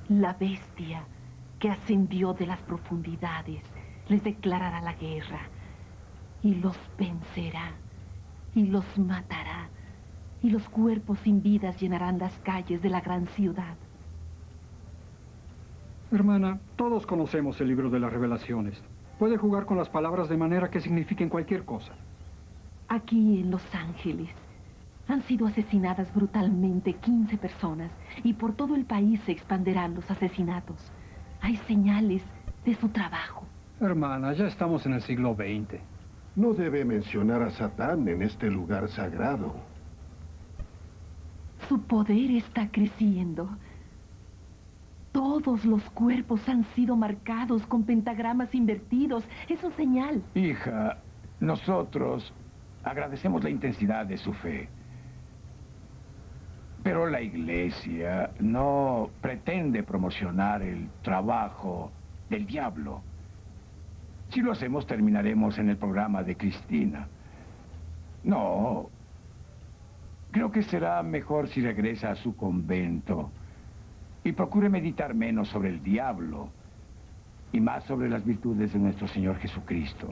La bestia que ascendió de las profundidades les declarará la guerra y los vencerá y los matará y los cuerpos sin vidas llenarán las calles de la gran ciudad. Hermana, todos conocemos el libro de las revelaciones. Puede jugar con las palabras de manera que signifiquen cualquier cosa. Aquí en Los Ángeles han sido asesinadas brutalmente 15 personas y por todo el país se expanderán los asesinatos. Hay señales de su trabajo. Hermana, ya estamos en el siglo XX. No debe mencionar a Satán en este lugar sagrado. Su poder está creciendo. Todos los cuerpos han sido marcados con pentagramas invertidos. Es una señal. Hija, nosotros agradecemos la intensidad de su fe. Pero la iglesia no pretende promocionar el trabajo del diablo. Si lo hacemos, terminaremos en el programa de Cristina. No. Creo que será mejor si regresa a su convento y procure meditar menos sobre el diablo y más sobre las virtudes de nuestro Señor Jesucristo.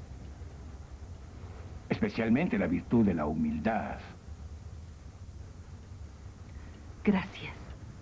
Especialmente la virtud de la humildad. Gracias.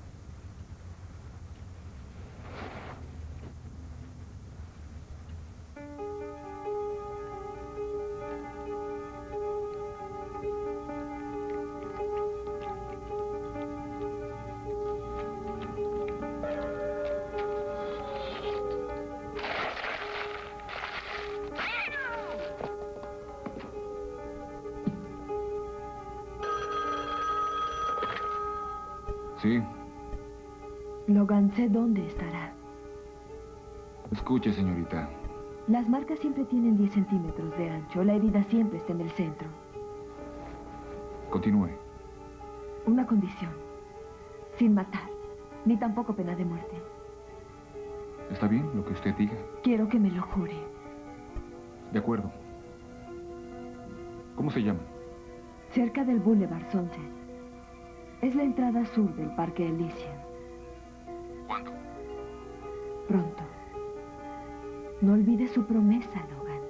Sí. Logan, sé dónde estará. Escuche, señorita. Las marcas siempre tienen 10 centímetros de ancho. La herida siempre está en el centro. Continúe. Una condición. Sin matar, ni tampoco pena de muerte. ¿Está bien lo que usted diga? Quiero que me lo jure. De acuerdo. ¿Cómo se llama? Cerca del Boulevard Sunset. Es la entrada sur del Parque Elysian. ¿Cuándo? Pronto. No olvide su promesa, Logan.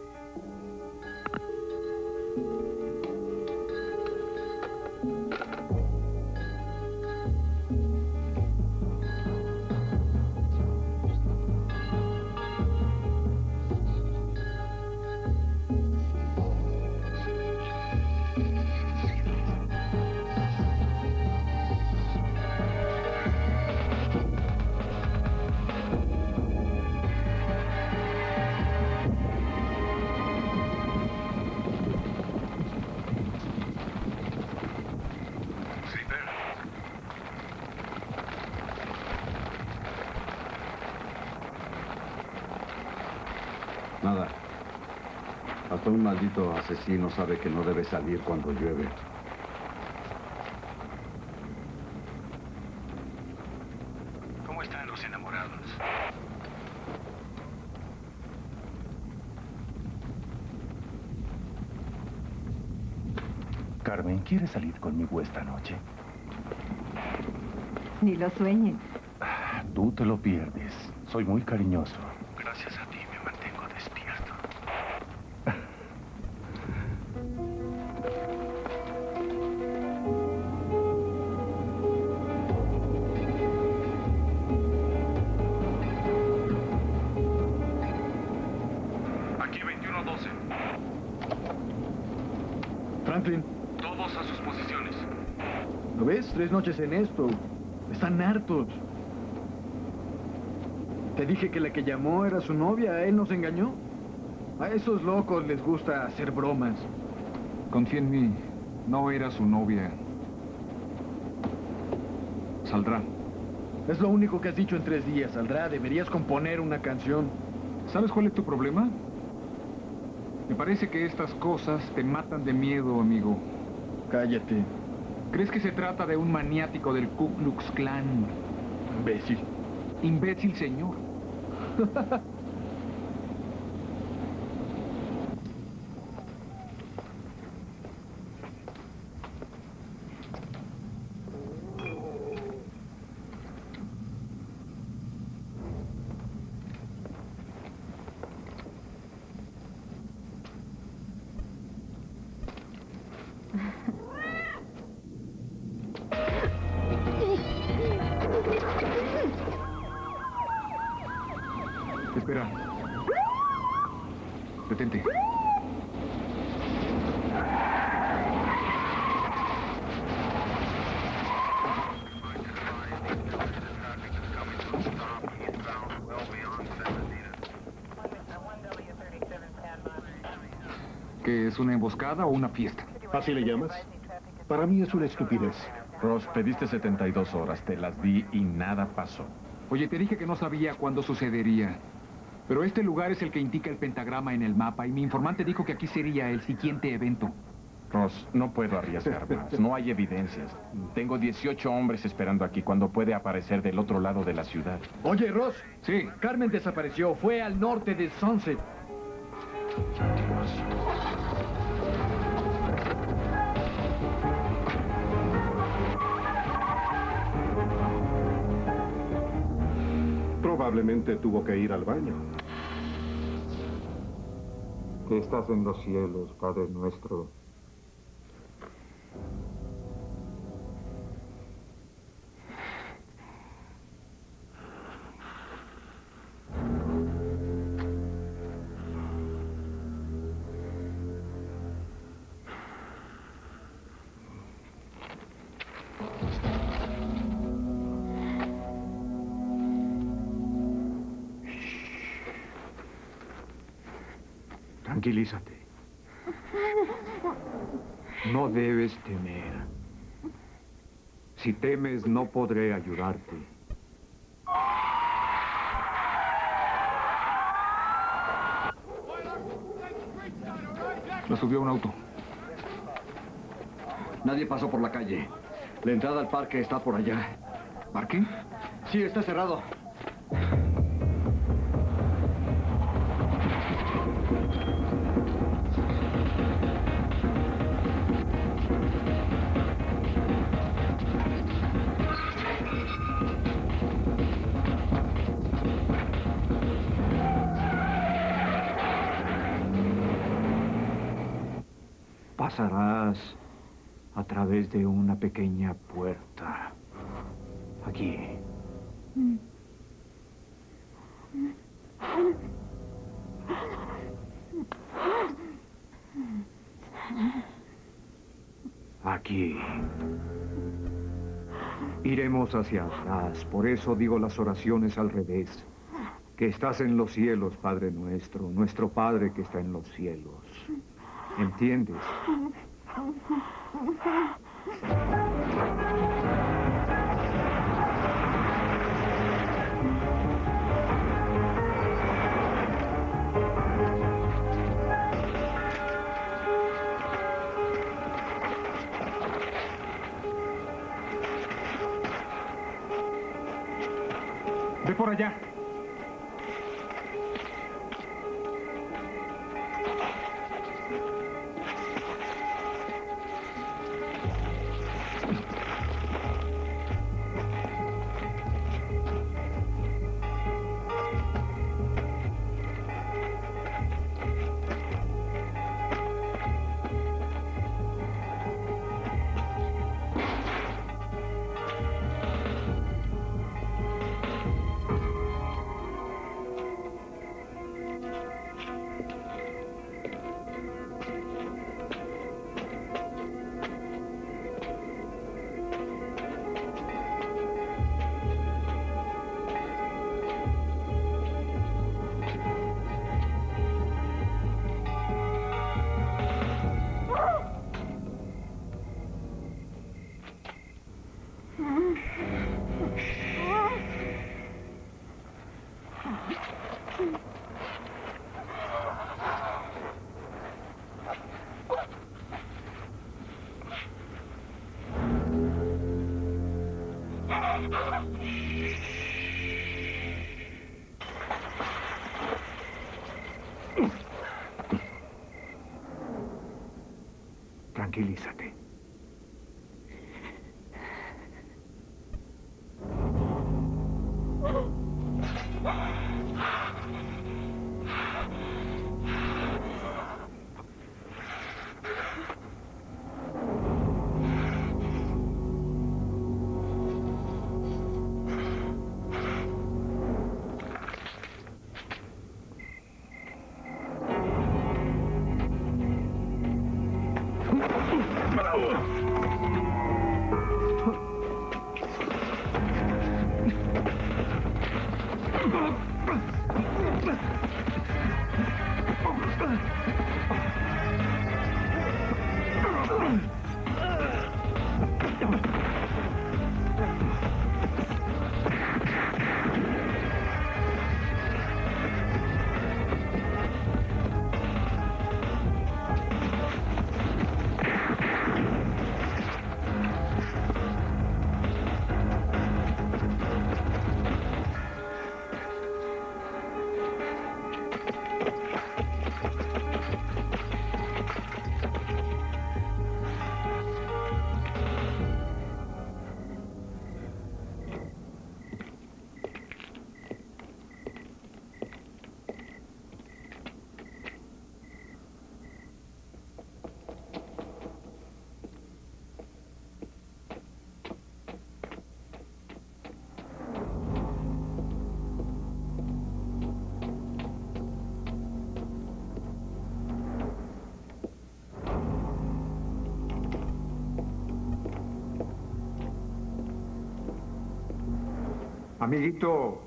Nada. Hasta un maldito asesino sabe que no debe salir cuando llueve. ¿Cómo están los enamorados? Carmen, ¿quieres salir conmigo esta noche? Ni lo sueñe. Tú te lo pierdes. Soy muy cariñoso. Gracias a ti me mantengo despierto. Aquí 21-12. Franklin, Todos a sus posiciones. ¿lo ves? 3 noches en esto. Están hartos. Te dije que la que llamó era su novia. Él nos engañó. A esos locos les gusta hacer bromas. Confía en mí. No era su novia. Saldrá. Es lo único que has dicho en 3 días. Saldrá. Deberías componer una canción. ¿Sabes cuál es tu problema? Me parece que estas cosas te matan de miedo, amigo. Cállate, ¿Crees que se trata de un maniático del Ku Klux Klan? imbécil. Imbécil, señor. Espera. Detente. ¿Qué es, una emboscada o una fiesta? ¿Así le llamas? Para mí es una estupidez. Ross, pediste 72 horas, te las di y nada pasó. Oye, te dije que no sabía cuándo sucedería. Pero este lugar es el que indica el pentagrama en el mapa y mi informante dijo que aquí sería el siguiente evento. Ross, no puedo arriesgar más. No hay evidencias. Tengo 18 hombres esperando aquí cuando puede aparecer del otro lado de la ciudad. Oye, Ross. Sí. Carmen desapareció. Fue al norte de Sunset. Probablemente tuvo que ir al baño. Que estás en los cielos, Padre nuestro. Tranquilízate. No debes temer. Si temes, no podré ayudarte. Lo subió a un auto. Nadie pasó por la calle. La entrada al parque está por allá. ¿Parque? Sí, está cerrado. Pasarás a través de una pequeña puerta. Aquí. Aquí. Iremos hacia atrás, por eso digo las oraciones al revés. Que estás en los cielos, Padre nuestro, nuestro Padre que está en los cielos. ¿Entiendes? Ve por allá. Tranquilízate. Amiguito.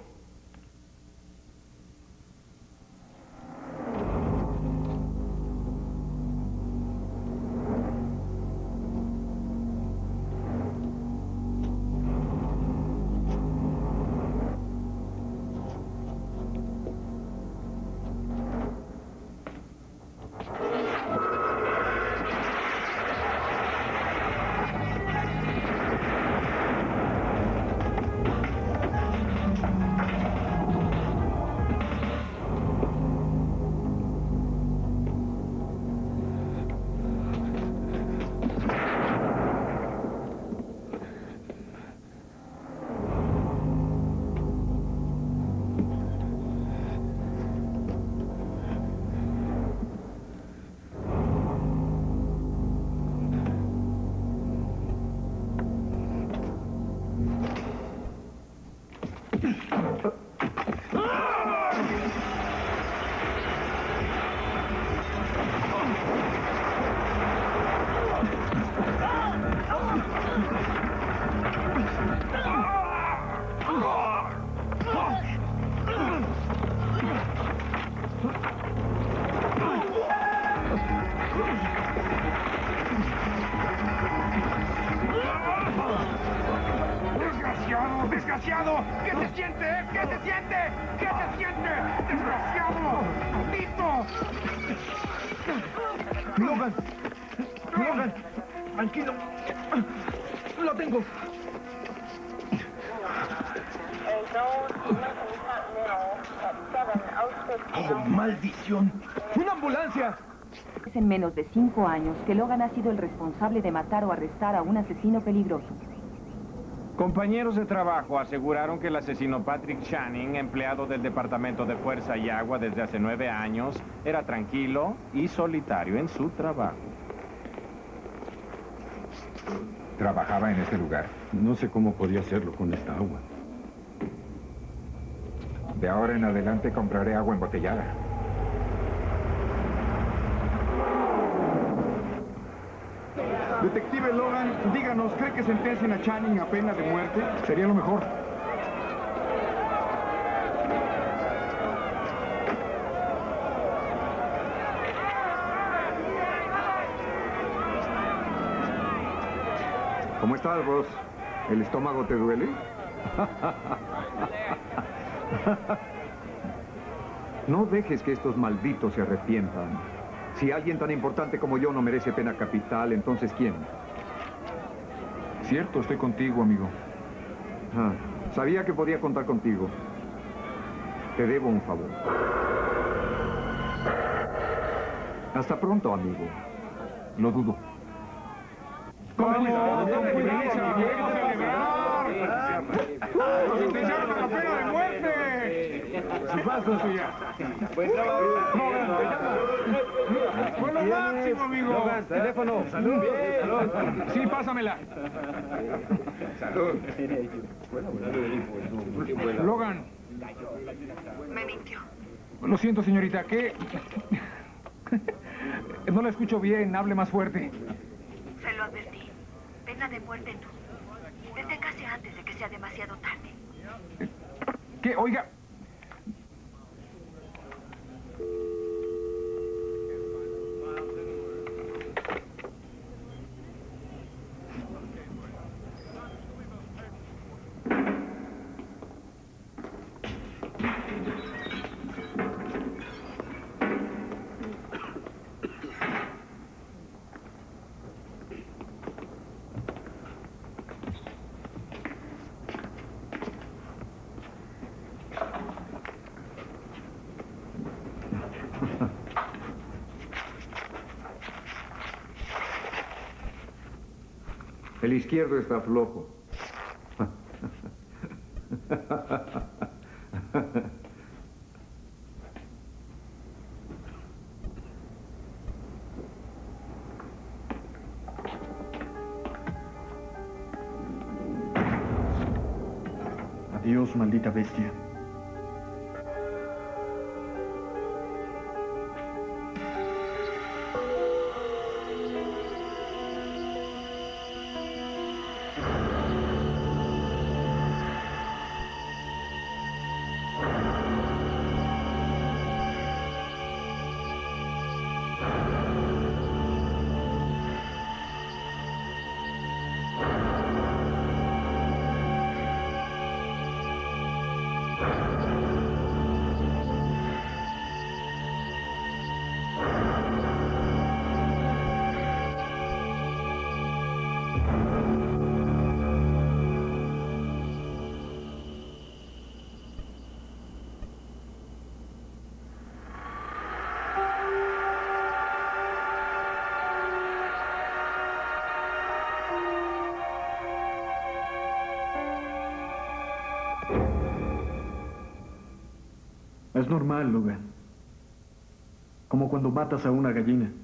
¡Desgraciado! ¿Qué se siente? ¿Qué se siente? ¿Qué se siente? ¡Desgraciado! ¡Maldito! Logan. Logan. Tranquilo. Lo tengo. ¡Oh, maldición! ¡Una ambulancia! Es en menos de 5 años que Logan ha sido el responsable de matar o arrestar a un asesino peligroso. Compañeros de trabajo aseguraron que el asesino Patrick Channing, empleado del Departamento de Fuerza y Agua desde hace 9 años, era tranquilo y solitario en su trabajo. ¿Trabajaba en este lugar? No sé cómo podía hacerlo con esta agua. De ahora en adelante compraré agua embotellada. Detective Logan, díganos, ¿cree que sentencien a Channing a pena de muerte? Sería lo mejor. ¿Cómo estás, Ross? ¿El estómago te duele? No dejes que estos malditos se arrepientan. Si alguien tan importante como yo no merece pena capital, entonces ¿quién? Cierto, estoy contigo, amigo. Ah, sabía que podía contar contigo. Te debo un favor. Hasta pronto, amigo. Lo dudo. ¡Con cuidado! ¡Con cuidado! ¡Nos sentenciaron a la pena de muerte! ¡Su paso suya! ¡Buen trabajo! ¡Fue lo máximo, amigo! Logan, teléfono. ¡Salud! ¡Salud! Sí, pásamela. ¡Salud! Logan. Me mintió. Lo siento, señorita. ¿Qué? No la escucho bien. Hable más fuerte. Se lo advertí. Pena de muerte no. Deténgase antes de que sea demasiado tarde. ¿Qué? Oiga. El izquierdo está flojo. Adiós, maldita bestia. Es normal, Logan. Como cuando matas a una gallina.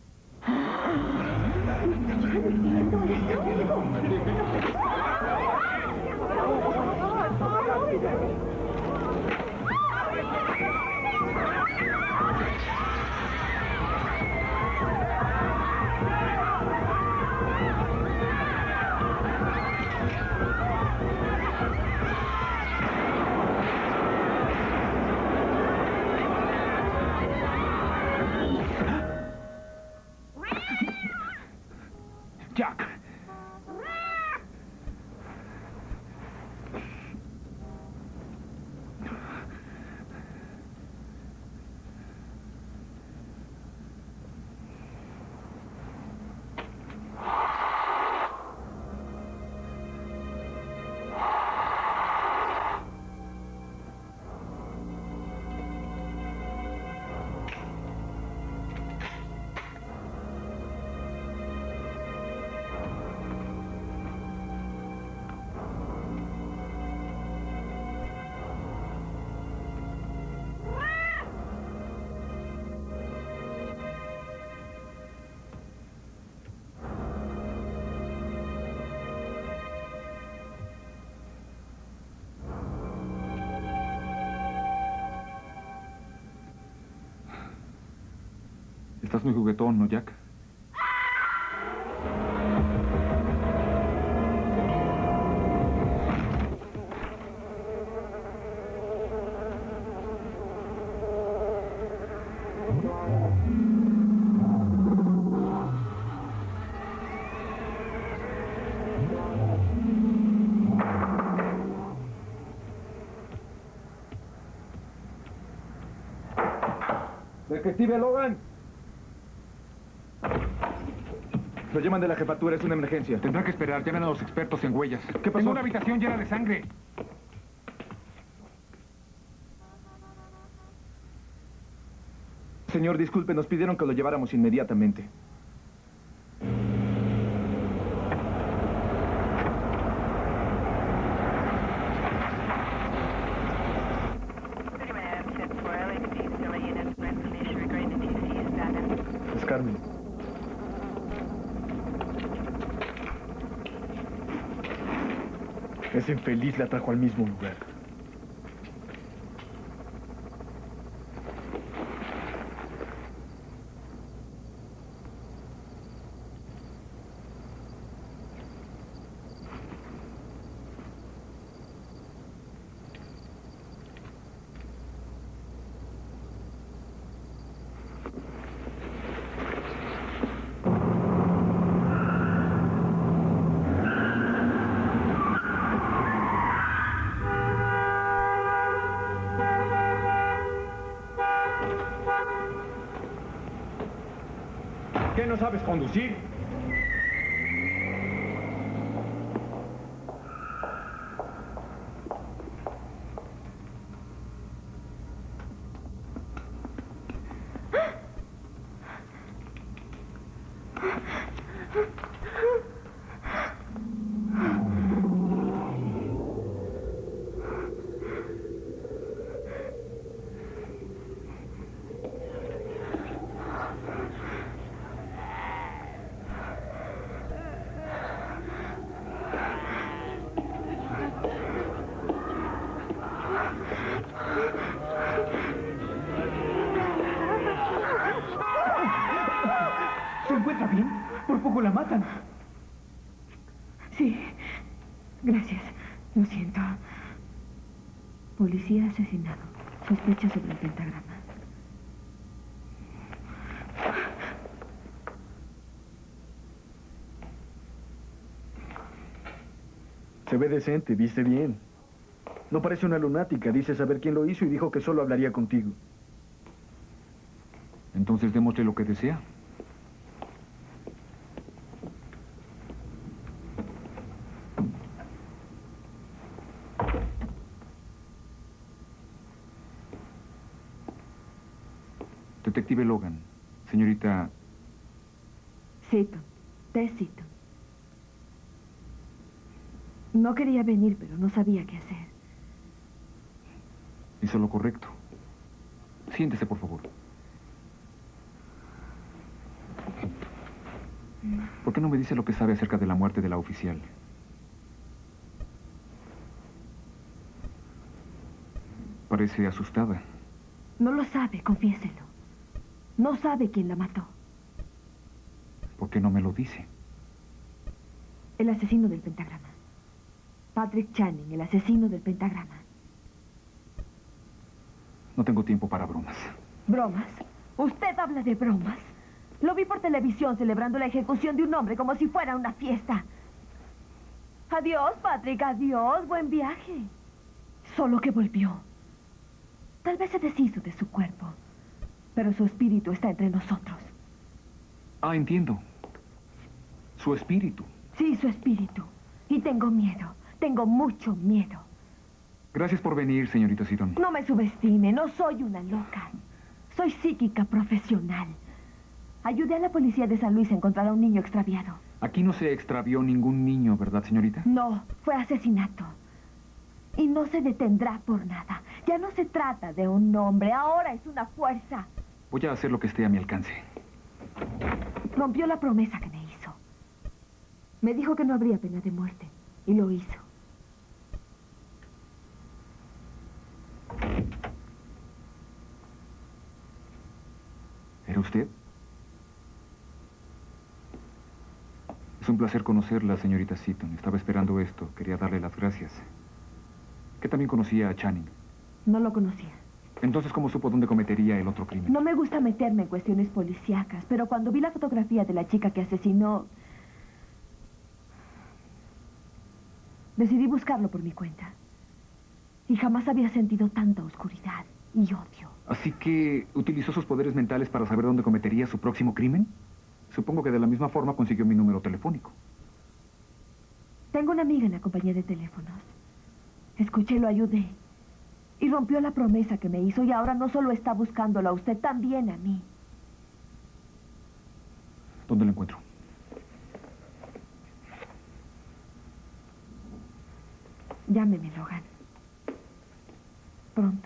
Jack. Estás muy juguetón, ¿no, Jack? Detective Logan. Lo llaman de la jefatura, es una emergencia. Tendrá que esperar, llamen a los expertos en huellas. ¿Qué pasó? Tengo una habitación llena de sangre. Señor, disculpe, nos pidieron que lo lleváramos inmediatamente. Es Carmen. Ese infeliz la trajo al mismo lugar. ¿Qué, no sabes conducir? ¿Se encuentra bien? Por poco la matan. Sí. Gracias. Lo siento. Policía asesinado. Sospecha sobre el pentagrama. Se ve decente, viste bien. No parece una lunática. Dice saber quién lo hizo y dijo que solo hablaría contigo. Entonces démosle lo que desea. Detective Logan, señorita... Seaton, Tess Seaton. No quería venir, pero no sabía qué hacer. Hizo lo correcto. Siéntese, por favor. ¿Por qué no me dice lo que sabe acerca de la muerte de la oficial? Parece asustada. No lo sabe, confiéselo. No sabe quién la mató. ¿Por qué no me lo dice? El asesino del pentagrama. Patrick Channing, el asesino del pentagrama. No tengo tiempo para bromas. ¿Bromas? ¿Usted habla de bromas? Lo vi por televisión celebrando la ejecución de un hombre como si fuera una fiesta. Adiós, Patrick, adiós. Buen viaje. Solo que volvió. Tal vez se deshizo de su cuerpo, pero su espíritu está entre nosotros. Ah, entiendo. Su espíritu. Sí, su espíritu. Y tengo miedo. Tengo mucho miedo. Gracias por venir, señorita Seaton. No me subestime. No soy una loca. Soy psíquica profesional. Ayudé a la policía de San Luis a encontrar a un niño extraviado. Aquí no se extravió ningún niño, ¿verdad, señorita? No, fue asesinato. Y no se detendrá por nada. Ya no se trata de un hombre, ahora es una fuerza. Voy a hacer lo que esté a mi alcance. Rompió la promesa que me hizo. Me dijo que no habría pena de muerte. Y lo hizo. ¿Era usted? Es un placer conocerla, señorita Seaton. Estaba esperando esto. Quería darle las gracias. ¿Que también conocía a Channing? No lo conocía. Entonces, ¿cómo supo dónde cometería el otro crimen? No me gusta meterme en cuestiones policíacas, pero cuando vi la fotografía de la chica que asesinó, decidí buscarlo por mi cuenta. Y jamás había sentido tanta oscuridad y odio. ¿Así que utilizó sus poderes mentales para saber dónde cometería su próximo crimen? Supongo que de la misma forma consiguió mi número telefónico. Tengo una amiga en la compañía de teléfonos. Escuché, lo ayudé. Y rompió la promesa que me hizo y ahora no solo está buscándolo a usted, también a mí. ¿Dónde lo encuentro? Llámeme, Logan. Pronto.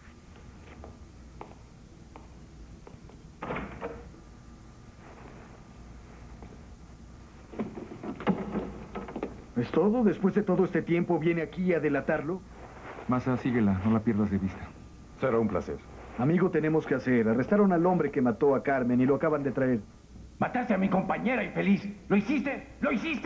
¿Es todo? ¿Después de todo este tiempo viene aquí a delatarlo? Masa, síguela, no la pierdas de vista. Será un placer. Amigo, tenemos que hacer. Arrestaron al hombre que mató a Carmen y lo acaban de traer. Mataste a mi compañera infeliz. ¿Lo hiciste? ¿Lo hiciste?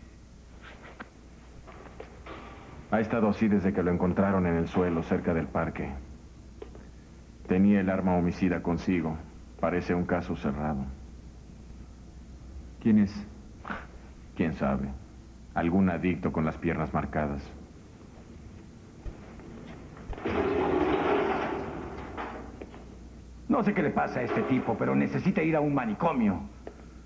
Ha estado así desde que lo encontraron en el suelo cerca del parque. Tenía el arma homicida consigo. Parece un caso cerrado. ¿Quién es? ¿Quién sabe? Algún adicto con las piernas marcadas. No sé qué le pasa a este tipo, pero necesita ir a un manicomio.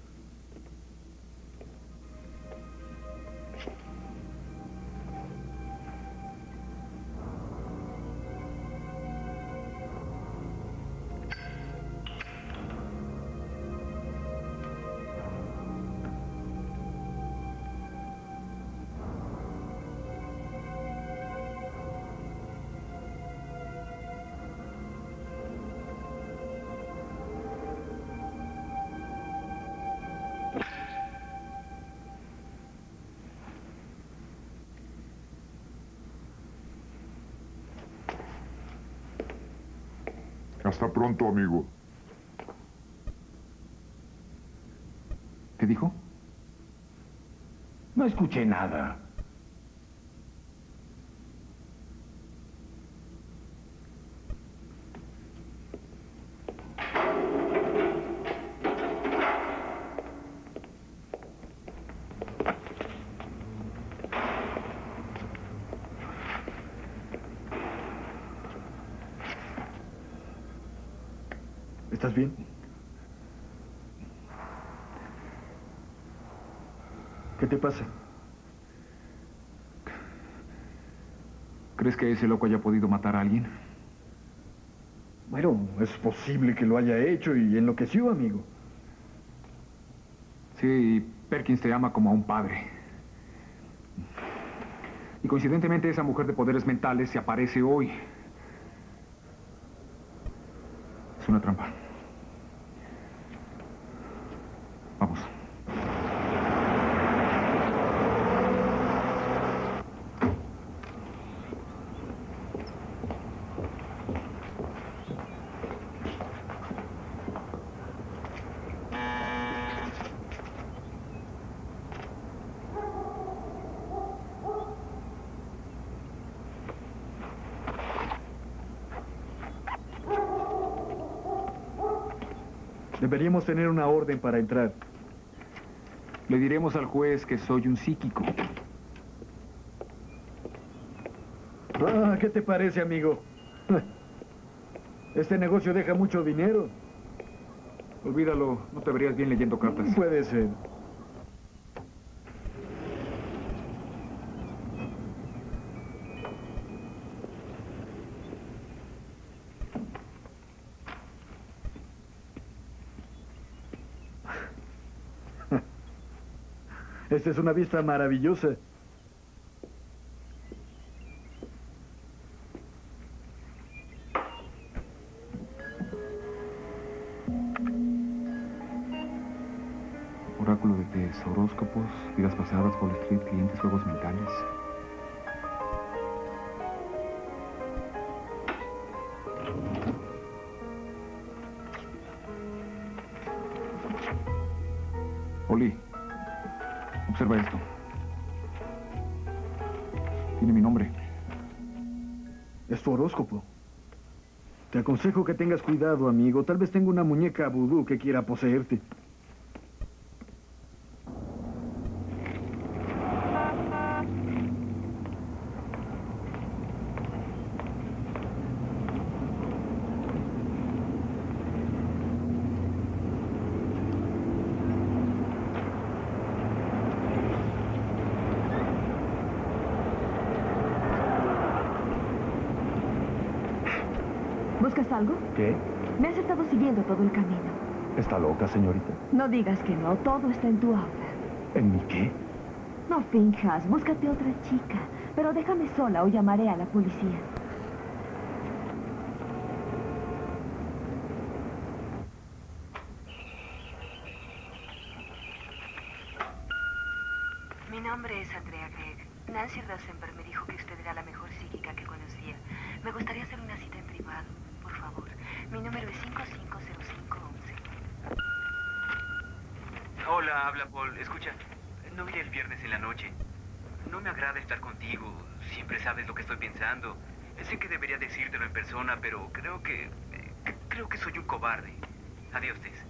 Hasta pronto, amigo. ¿Qué dijo? No escuché nada. ¿Estás bien? ¿Qué te pasa? ¿Crees que ese loco haya podido matar a alguien? Bueno, es posible que lo haya hecho y enloqueció, amigo. Sí, Perkins te ama como a un padre. Y coincidentemente esa mujer de poderes mentales se aparece hoy. Es una trampa. Vamos. Deberíamos tener una orden para entrar. Le diremos al juez que soy un psíquico. Ah, ¿qué te parece, amigo? Este negocio deja mucho dinero. Olvídalo, no te verías bien leyendo cartas. Puede ser. Esta es una vista maravillosa. Oráculo de test, horóscopos, vidas pasadas, Wall Street, clientes, juegos mentales. Oli, observa esto. Tiene mi nombre. Es tu horóscopo. Te aconsejo que tengas cuidado, amigo. Tal vez tenga una muñeca vudú que quiera poseerte. ¿Buscas algo? ¿Qué? Me has estado siguiendo todo el camino. ¿Está loca, señorita? No digas que no, todo está en tu aura. ¿En mi qué? No finjas, búscate otra chica. Pero déjame sola o llamaré a la policía. Mi nombre es Andrea Gregg. Nancy Rosenberg me dijo que usted era la mejor psíquica que conocía. Me gustaría hacer una cita en privado, por favor. Mi número es 550511. Hola, habla Paul. Escucha, no vine el viernes en la noche. No me agrada estar contigo. Siempre sabes lo que estoy pensando. Sé que debería decírtelo en persona, pero creo que soy un cobarde. Adiós, Tess.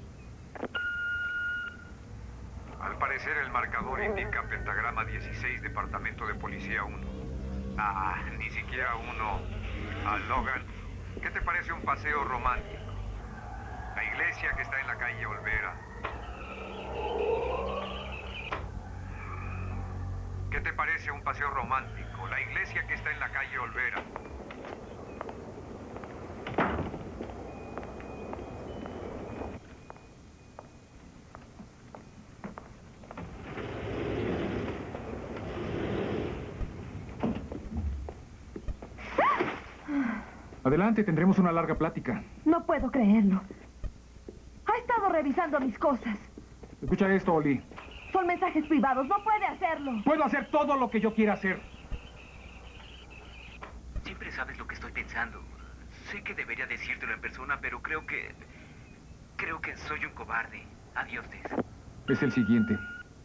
Al parecer el marcador indica pentagrama 16, departamento de policía 1. Ah, ni siquiera 1. Logan, ¿qué te parece un paseo romántico? La iglesia que está en la calle Olvera. ¿Qué te parece un paseo romántico? La iglesia que está en la calle Olvera. Adelante, tendremos una larga plática. No puedo creerlo. Ha estado revisando mis cosas. Escucha esto, Oli. Son mensajes privados, no puede hacerlo. Puedo hacer todo lo que yo quiera hacer. Siempre sabes lo que estoy pensando. sé que debería decírtelo en persona, pero creo que soy un cobarde. Adiós, Tess. Es el siguiente.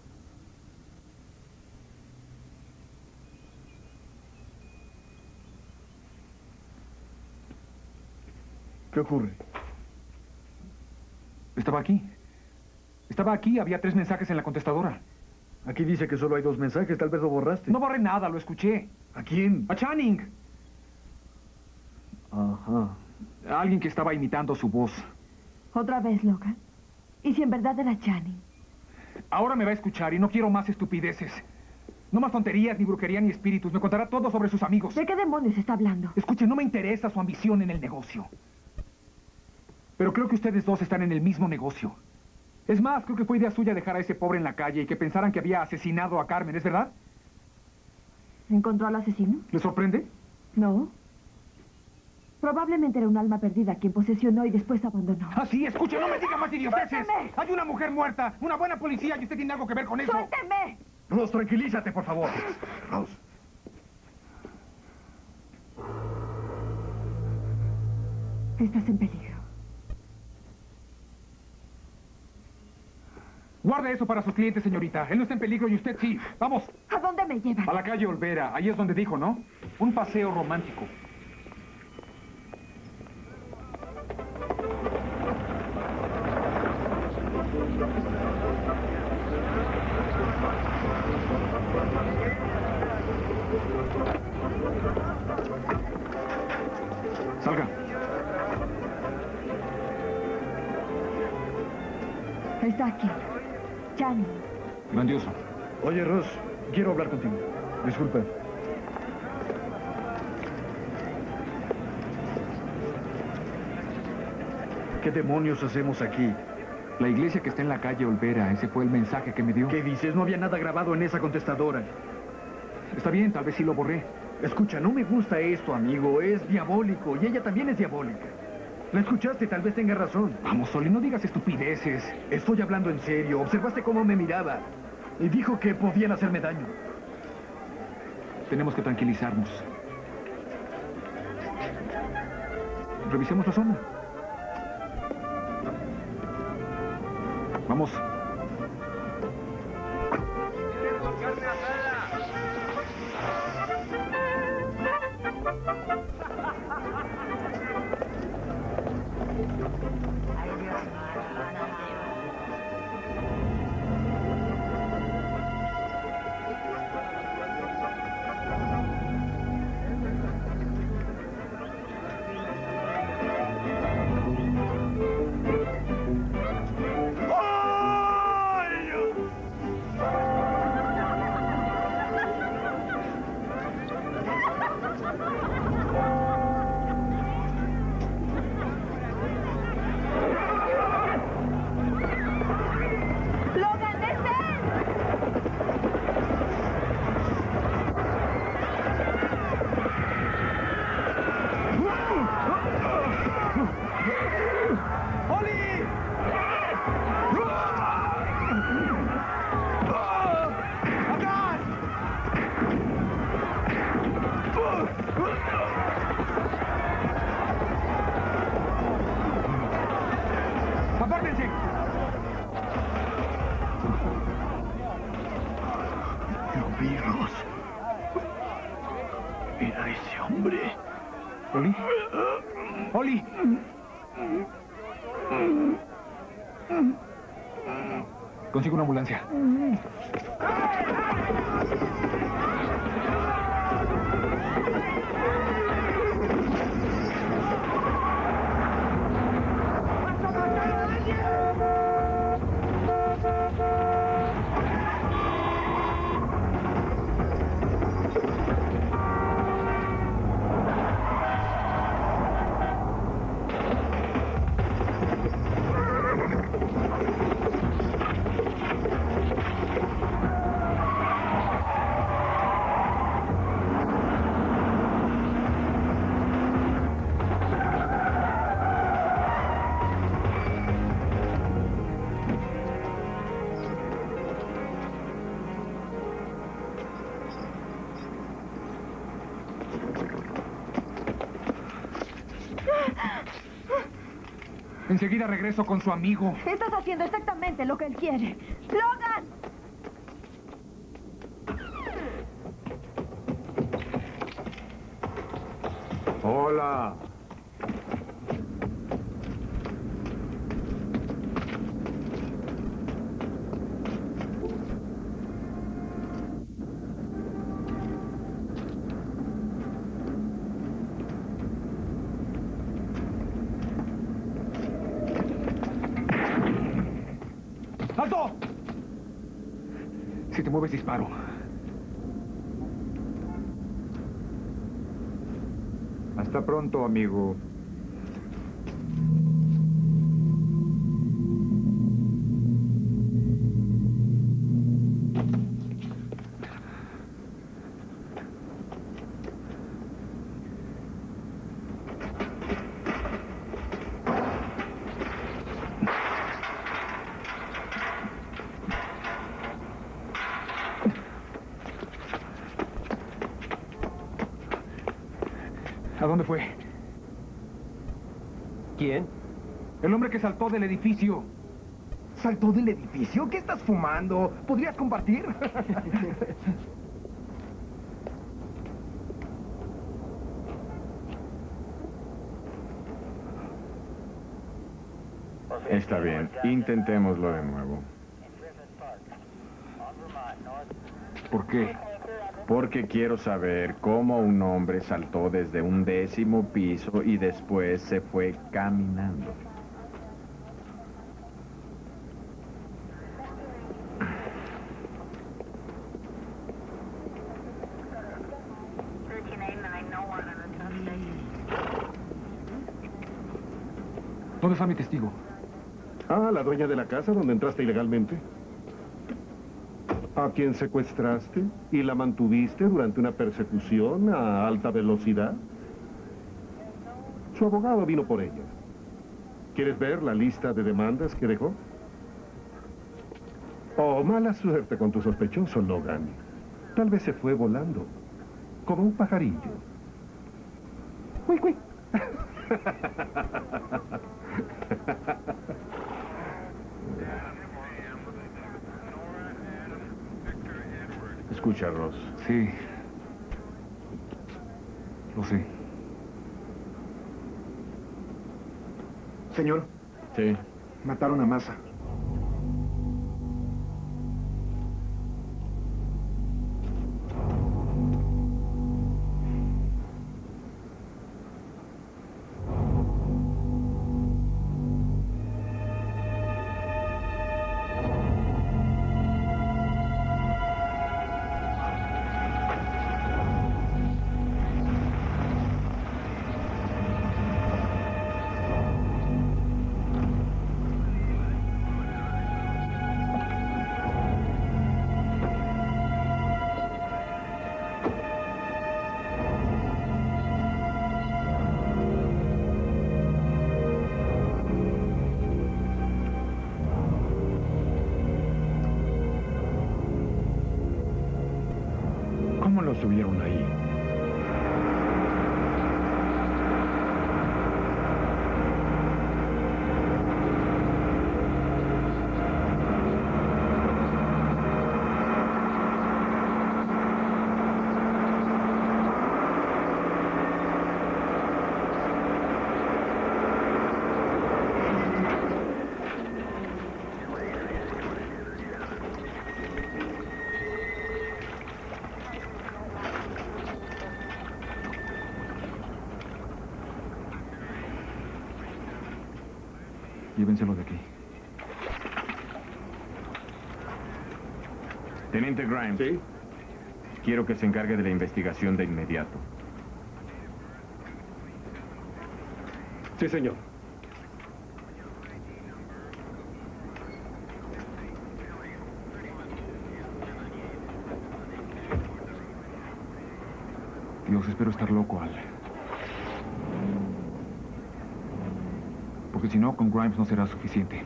¿Qué ocurre? Estaba aquí. Estaba aquí, había 3 mensajes en la contestadora. Aquí dice que solo hay 2 mensajes, tal vez lo borraste. No borré nada, lo escuché. ¿A quién? A Channing. Ajá. A alguien que estaba imitando su voz. ¿Otra vez, Logan? ¿Y si en verdad era Channing? Ahora me va a escuchar y no quiero más estupideces. No más tonterías, ni brujería, ni espíritus. Me contará todo sobre sus amigos. ¿De qué demonios está hablando? Escuche, no me interesa su ambición en el negocio. Pero creo que ustedes dos están en el mismo negocio. Es más, creo que fue idea suya dejar a ese pobre en la calle y que pensaran que había asesinado a Carmen, ¿es verdad? ¿Encontró al asesino? ¿Le sorprende? No. Probablemente era un alma perdida quien posesionó y después abandonó. Ah, sí, escuche, no me diga más idioteces. ¡Suélteme! Hay una mujer muerta, una buena policía y usted tiene algo que ver con eso. ¡Suélteme! Ross, tranquilízate, por favor. Ross. Estás en peligro. Guarde eso para sus clientes, señorita. Él no está en peligro y usted sí. ¡Vamos! ¿A dónde me llevan? A la calle Olvera. Ahí es donde dijo, ¿no? Un paseo romántico. Salga. Está aquí. Channing. Grandioso. Oye, Ross, quiero hablar contigo. Disculpa. ¿Qué demonios hacemos aquí? La iglesia que está en la calle Olvera. Ese fue el mensaje que me dio. ¿Qué dices? No había nada grabado en esa contestadora. Está bien, tal vez sí lo borré. Escucha, no me gusta esto, amigo. Es diabólico y ella también es diabólica. La escuchaste, tal vez tenga razón. Vamos, Oli, no digas estupideces. Estoy hablando en serio. Observaste cómo me miraba. Y dijo que podían hacerme daño. Tenemos que tranquilizarnos. Revisemos la zona. Vamos. Era ese hombre. ¿Oli? ¡Oli! Consigo una ambulancia. Enseguida regreso con su amigo. Estás haciendo exactamente lo que él quiere. ¡Logan! Hola. ¡Alto! Si te mueves, disparo. Hasta pronto, amigo. ¿A dónde fue? ¿Quién? El hombre que saltó del edificio. ¿Saltó del edificio? ¿Qué estás fumando? ¿Podrías compartir? Está bien, intentémoslo de nuevo. ¿Por qué? Porque quiero saber cómo un hombre saltó desde un 10º piso y después se fue caminando. ¿Dónde está mi testigo? Ah, la dueña de la casa donde entraste ilegalmente. ¿A quien secuestraste y la mantuviste durante una persecución a alta velocidad? Su abogado vino por ella. ¿Quieres ver la lista de demandas que dejó? Oh, mala suerte con tu sospechoso, Logan. Tal vez se fue volando, como un pajarillo. ¡Uy, uy! Escucha, Ross. Sí. Lo sé. Señor. Sí. Mataron a Massa. ¿Cómo lo subieron ahí? Llévenselo de aquí. Teniente Grimes. ¿Sí? Quiero que se encargue de la investigación de inmediato. Sí, señor. Dios, espero estar loco, Al. Porque si no, con Grimes no será suficiente.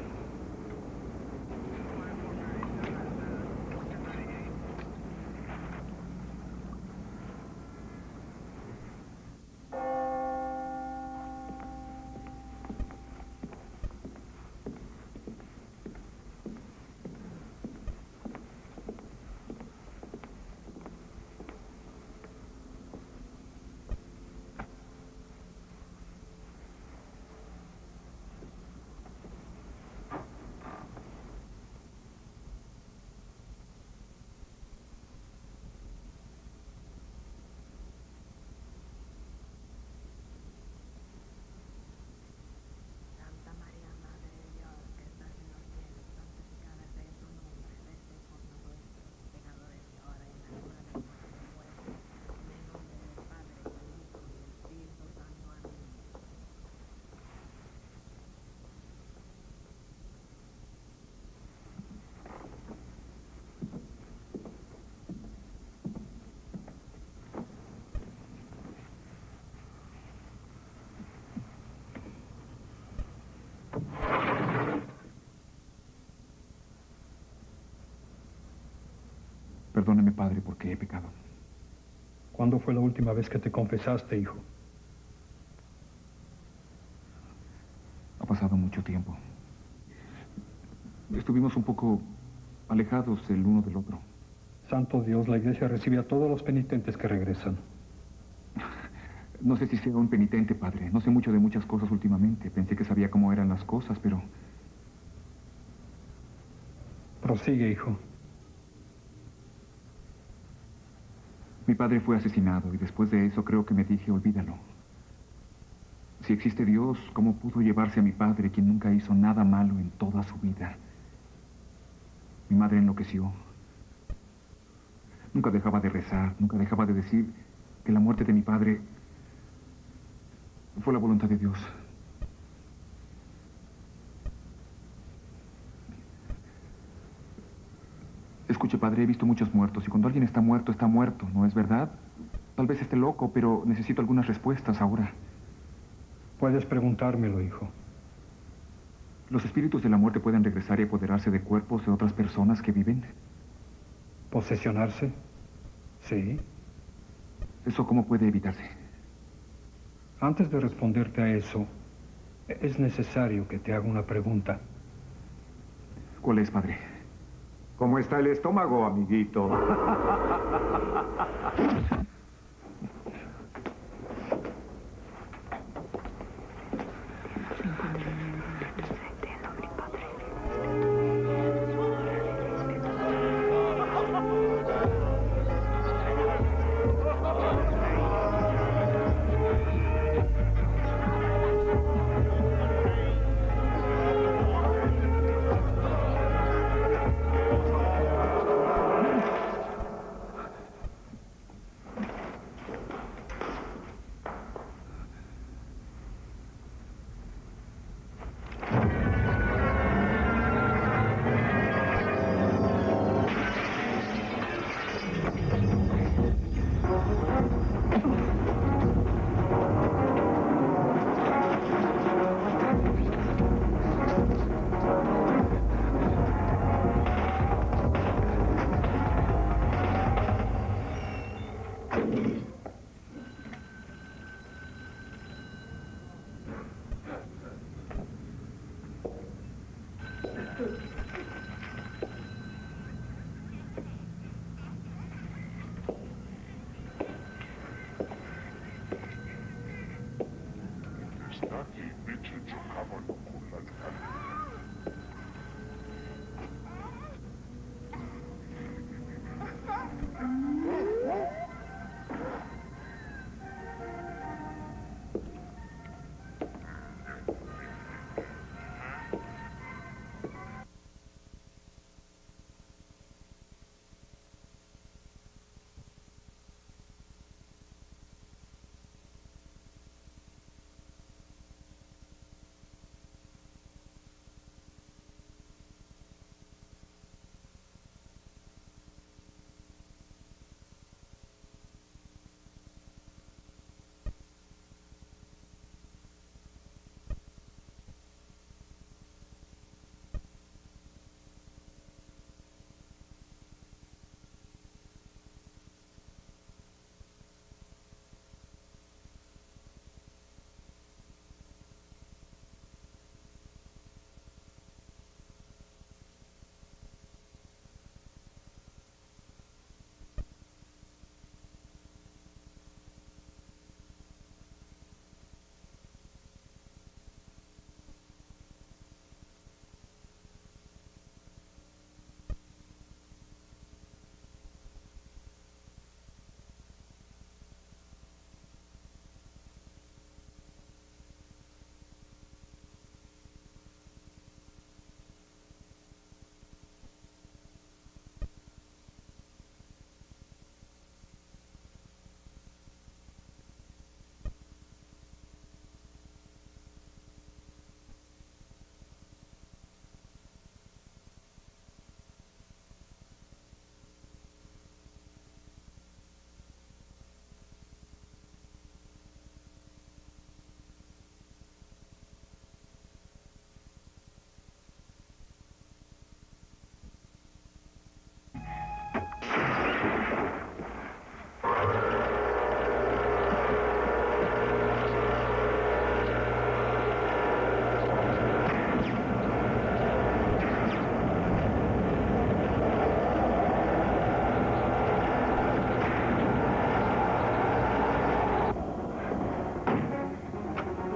Perdóneme, padre, porque he pecado. ¿Cuándo fue la última vez que te confesaste, hijo? Ha pasado mucho tiempo. Estuvimos un poco alejados el uno del otro. Santo Dios, la iglesia recibe a todos los penitentes que regresan. No sé si sea un penitente, padre. No sé mucho de muchas cosas últimamente. Pensé que sabía cómo eran las cosas, pero... Prosigue, hijo. Mi padre fue asesinado y después de eso creo que me dije, olvídalo. Si existe Dios, ¿cómo pudo llevarse a mi padre, quien nunca hizo nada malo en toda su vida? Mi madre enloqueció. Nunca dejaba de rezar, nunca dejaba de decir que la muerte de mi padre fue la voluntad de Dios. Escuche, padre, he visto muchos muertos y cuando alguien está muerto, ¿no es verdad? Tal vez esté loco, pero necesito algunas respuestas ahora. Puedes preguntármelo, hijo. ¿Los espíritus de la muerte pueden regresar y apoderarse de cuerpos de otras personas que viven? ¿Posesionarse? Sí. ¿Eso cómo puede evitarse? Antes de responderte a eso, es necesario que te haga una pregunta. ¿Cuál es, padre? ¿Cómo está el estómago, amiguito?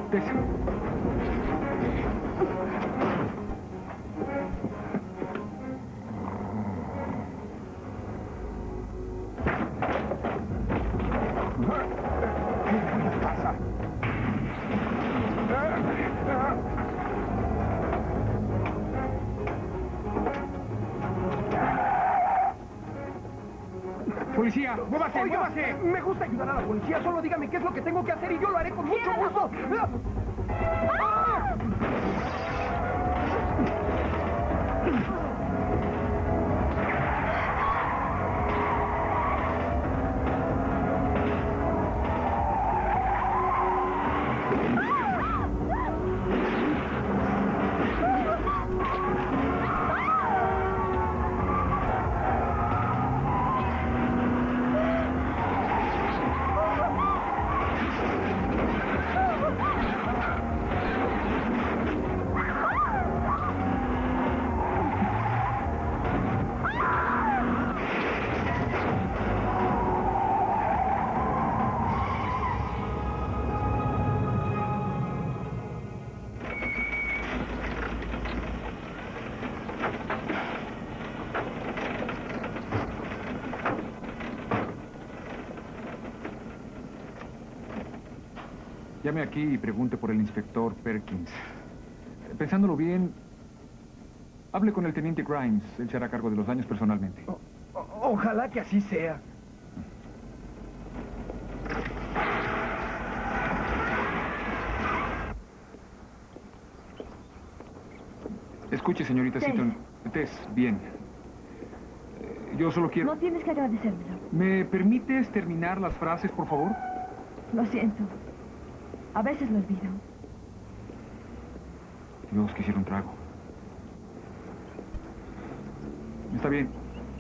Tess. ¿Qué pasa? ¡Policía! ¡Muévase, muévase! Me gusta ayudar a la policía. Solo dígame qué es lo que tengo que hacer y yo lo haré con mucho gusto. Llame aquí y pregunte por el inspector Perkins. Pensándolo bien, hable con el teniente Grimes. Él se hará cargo de los daños personalmente. Ojalá que así sea. Escuche, señorita Tess. Seaton. Tess, bien. Yo solo quiero... No tienes que agradecérmelo. ¿Me permites terminar las frases, por favor? Lo siento. A veces lo olvido. Dios, quisiera un trago. Está bien.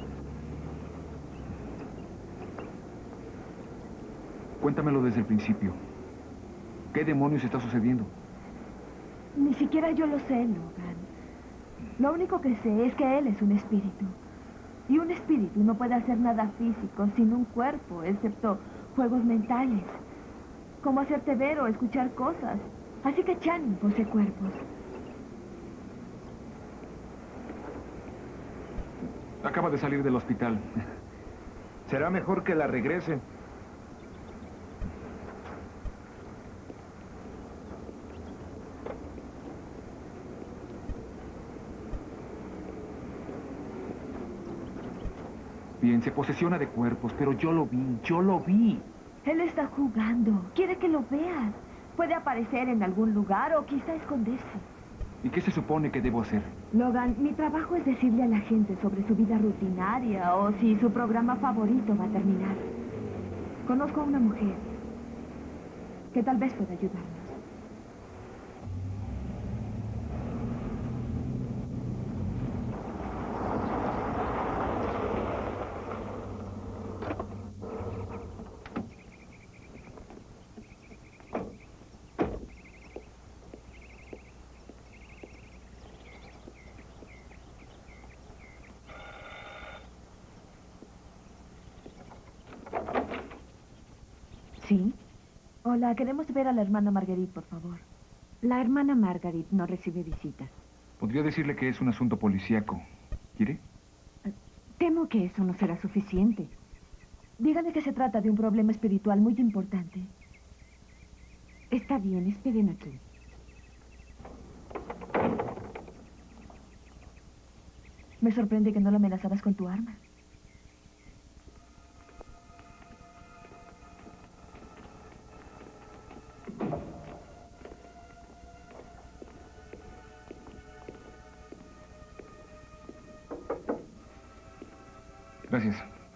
Cuéntamelo desde el principio. ¿Qué demonios está sucediendo? Ni siquiera yo lo sé, Logan. Lo único que sé es que él es un espíritu. Y un espíritu no puede hacer nada físico sin un cuerpo, excepto juegos mentales. Como hacerte ver o escuchar cosas. Así que Channing posee cuerpos. Acaba de salir del hospital. Será mejor que la regrese. Bien, se posesiona de cuerpos, pero yo lo vi. Él está jugando. Quiere que lo veas. Puede aparecer en algún lugar o quizá esconderse. ¿Y qué se supone que debo hacer? Logan, mi trabajo es decirle a la gente sobre su vida rutinaria o si su programa favorito va a terminar. Conozco a una mujer que tal vez pueda ayudarnos. ¿Sí? Hola, queremos ver a la hermana Marguerite, por favor. La hermana Margaret no recibe visitas. Podría decirle que es un asunto policíaco. ¿Quiere? Temo que eso no será suficiente. Dígale que se trata de un problema espiritual muy importante. Está bien, esperen aquí. Me sorprende que no lo amenazaras con tu arma. Gracias.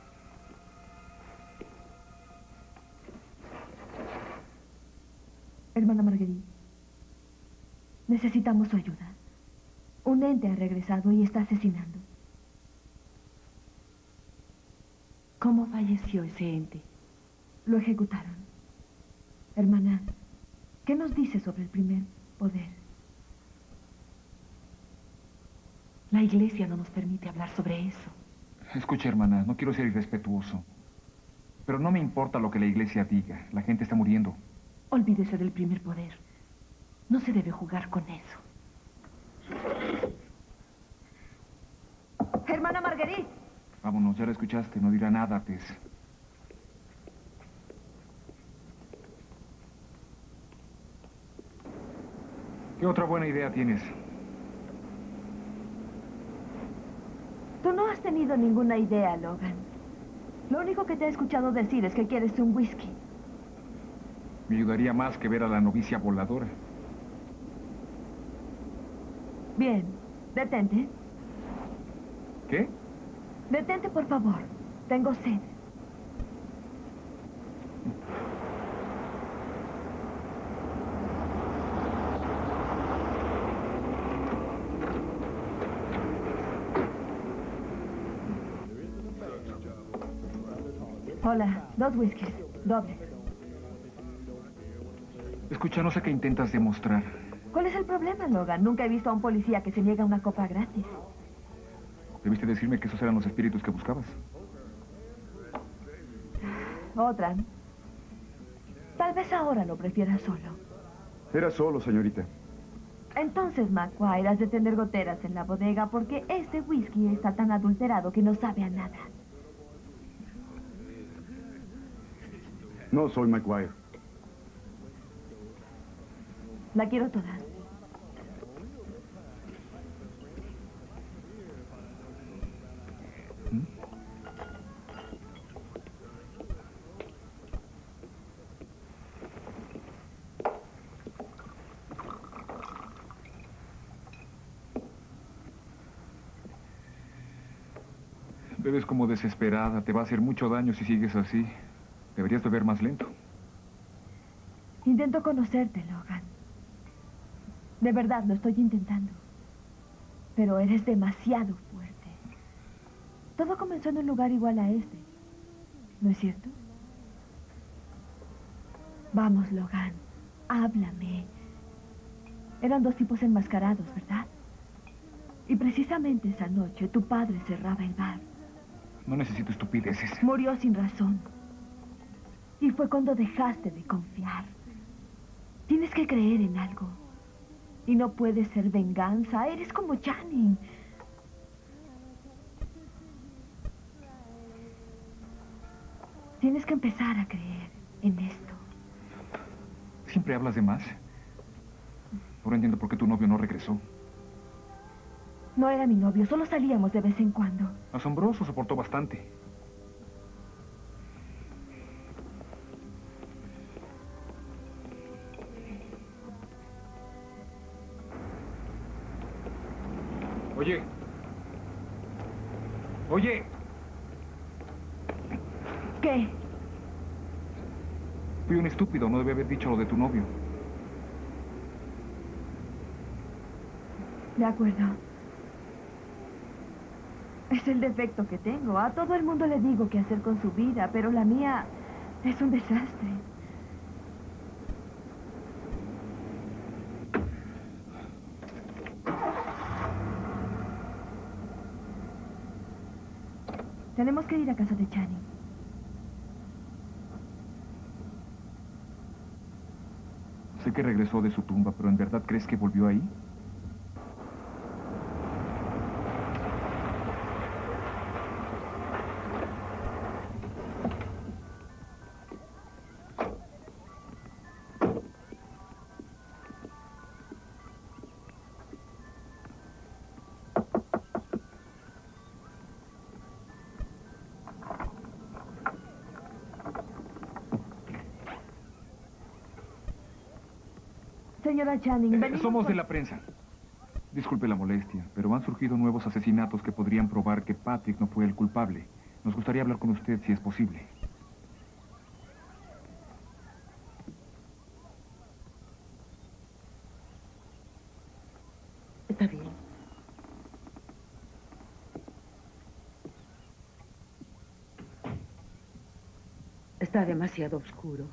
Hermana Marguerite, necesitamos su ayuda. Un ente ha regresado y está asesinando. ¿Cómo falleció ese ente? Lo ejecutaron. Hermana, ¿qué nos dice sobre el primer poder? La iglesia no nos permite hablar sobre eso. Escuche, hermana, no quiero ser irrespetuoso. Pero no me importa lo que la iglesia diga. La gente está muriendo. Olvídese del primer poder. No se debe jugar con eso. Hermana Marguerite. Vámonos, ya la escuchaste. No dirá nada, Tess. ¿Qué otra buena idea tienes? Tú no has tenido ninguna idea, Logan. Lo único que te he escuchado decir es que quieres un whisky. Me ayudaría más que ver a la novicia voladora. Bien, detente. ¿Qué? Detente, por favor. Tengo sed. Hola, 2 whiskies, dobles. Escucha, no sé qué intentas demostrar. ¿Cuál es el problema, Logan? Nunca he visto a un policía que se niega a una copa gratis. Debiste decirme que esos eran los espíritus que buscabas. Otra. Tal vez ahora lo prefieras solo. Era solo, señorita. Entonces, McGuire, has de tener goteras en la bodega porque este whisky está tan adulterado que no sabe a nada. No soy McGuire. La quiero toda. Bebes como desesperada. Te va a hacer mucho daño si sigues así. Deberías beber más lento. Intento conocerte, Logan. De verdad, lo estoy intentando. Pero eres demasiado fuerte. Todo comenzó en un lugar igual a este. ¿No es cierto? Vamos, Logan. Háblame. Eran 2 tipos enmascarados, ¿verdad? Y precisamente esa noche tu padre cerraba el bar. No necesito estupideces. Murió sin razón. Y fue cuando dejaste de confiar. Tienes que creer en algo. Y no puede ser venganza. Eres como Channing. Tienes que empezar a creer en esto. ¿Siempre hablas de más? Ahora entiendo por qué tu novio no regresó. No era mi novio, solo salíamos de vez en cuando. Asombroso, soportó bastante. Oye. Oye. ¿Qué? Fui un estúpido, no debí haber dicho lo de tu novio. De acuerdo. Es el defecto que tengo. A todo el mundo le digo qué hacer con su vida, pero la mía es un desastre. Tenemos que ir a casa de Channing. Sé que regresó de su tumba, pero ¿en verdad crees que volvió ahí? Señora Channing, venimos Somos de la prensa. Disculpe la molestia, pero han surgido nuevos asesinatos que podrían probar que Patrick no fue el culpable. Nos gustaría hablar con usted si es posible. Está bien. Está demasiado oscuro.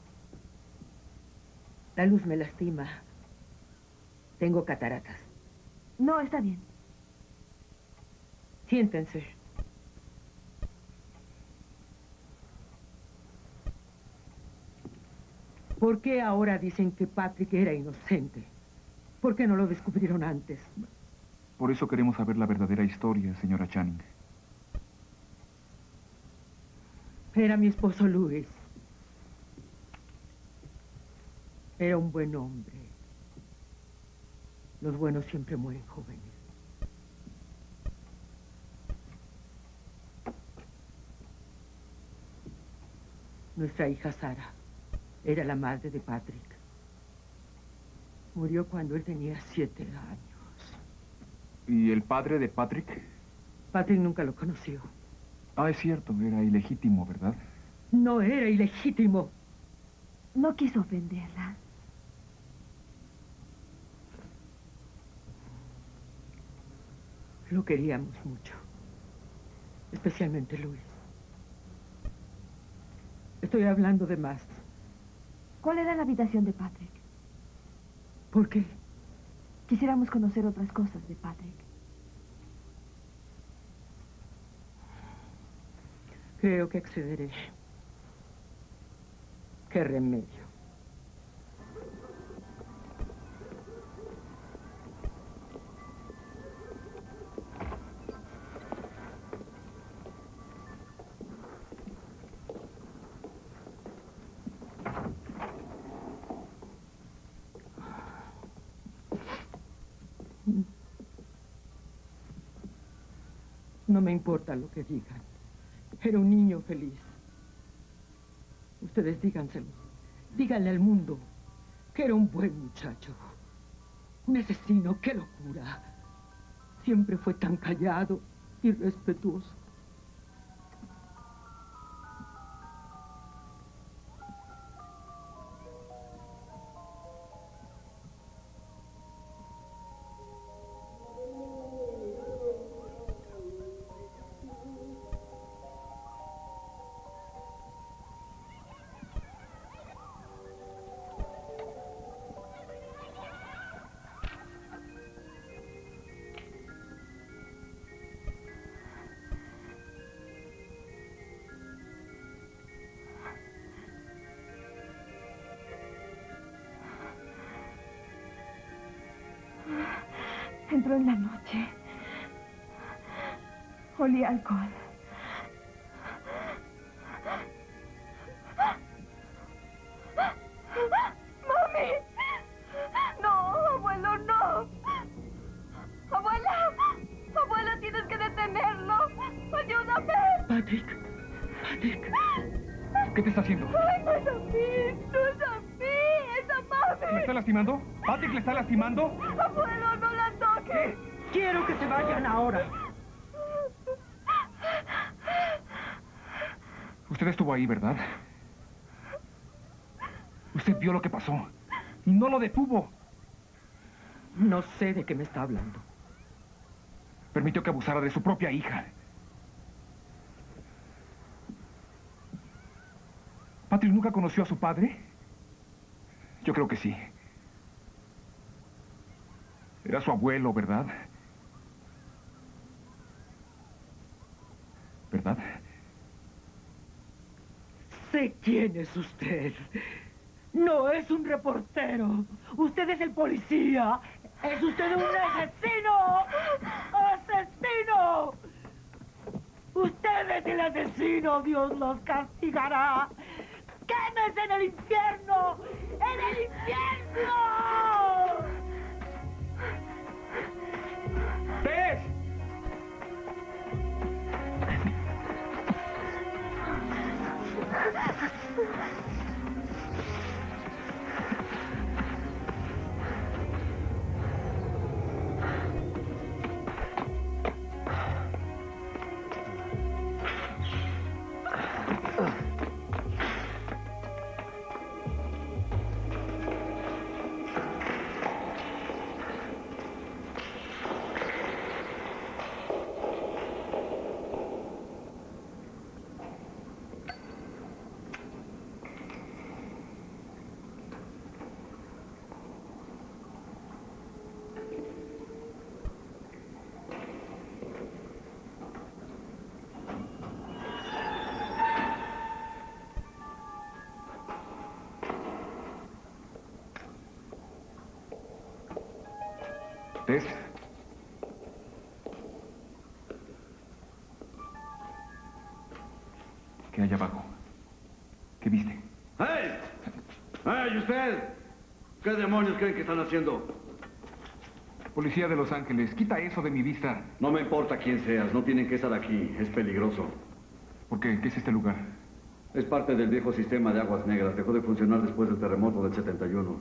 La luz me lastima. Tengo cataratas. No, está bien. Siéntense. ¿Por qué ahora dicen que Patrick era inocente? ¿Por qué no lo descubrieron antes? Por eso queremos saber la verdadera historia, señora Channing. Era mi esposo Luis. Era un buen hombre. Los buenos siempre mueren jóvenes. Nuestra hija Sara era la madre de Patrick. Murió cuando él tenía 7 años. ¿Y el padre de Patrick? Patrick nunca lo conoció. Ah, es cierto, era ilegítimo, ¿verdad? No era ilegítimo. No quiso ofenderla. Lo queríamos mucho. Especialmente Luis. Estoy hablando de más. ¿Cuál era la habitación de Patrick? ¿Por qué? Quisiéramos conocer otras cosas de Patrick. Creo que accederé. ¿Qué remedio? No me importa lo que digan. Era un niño feliz. Ustedes díganselo. Díganle al mundo que era un buen muchacho. Un asesino, qué locura. Siempre fue tan callado y respetuoso. Entró en la noche. Olía alcohol. ¡Mami! ¡No, abuelo, no! ¡Abuela! ¡Abuela, tienes que detenerlo! ¡Ayúdame! Patrick. ¿Qué te está haciendo? ¡Ay, no es a mí! ¡No es a mí! ¡Es a mami! ¿Le está lastimando? ¿Patrick le está lastimando? ¡Abuelo, no la toques! Quiero que se vayan ahora. Usted estuvo ahí, ¿verdad? Usted vio lo que pasó y no lo detuvo. No sé de qué me está hablando. Permitió que abusara de su propia hija. ¿Patrick nunca conoció a su padre? Yo creo que sí. Era su abuelo, ¿verdad? ¿Verdad? Sé quién es usted. No es un reportero. Usted es el policía. ¡Es usted un asesino! ¡Asesino! Usted es el asesino. Dios los castigará. ¡Quémese en el infierno! ¡En el infierno! ¡Tess! Tess. ¿Qué hay abajo? ¿Qué viste? ¡Hey! ¡Hey, usted! ¿Qué demonios creen que están haciendo? Policía de Los Ángeles, quita eso de mi vista. No me importa quién seas, no tienen que estar aquí. Es peligroso. ¿Por qué? ¿Qué es este lugar? Es parte del viejo sistema de aguas negras. Dejó de funcionar después del terremoto del 71.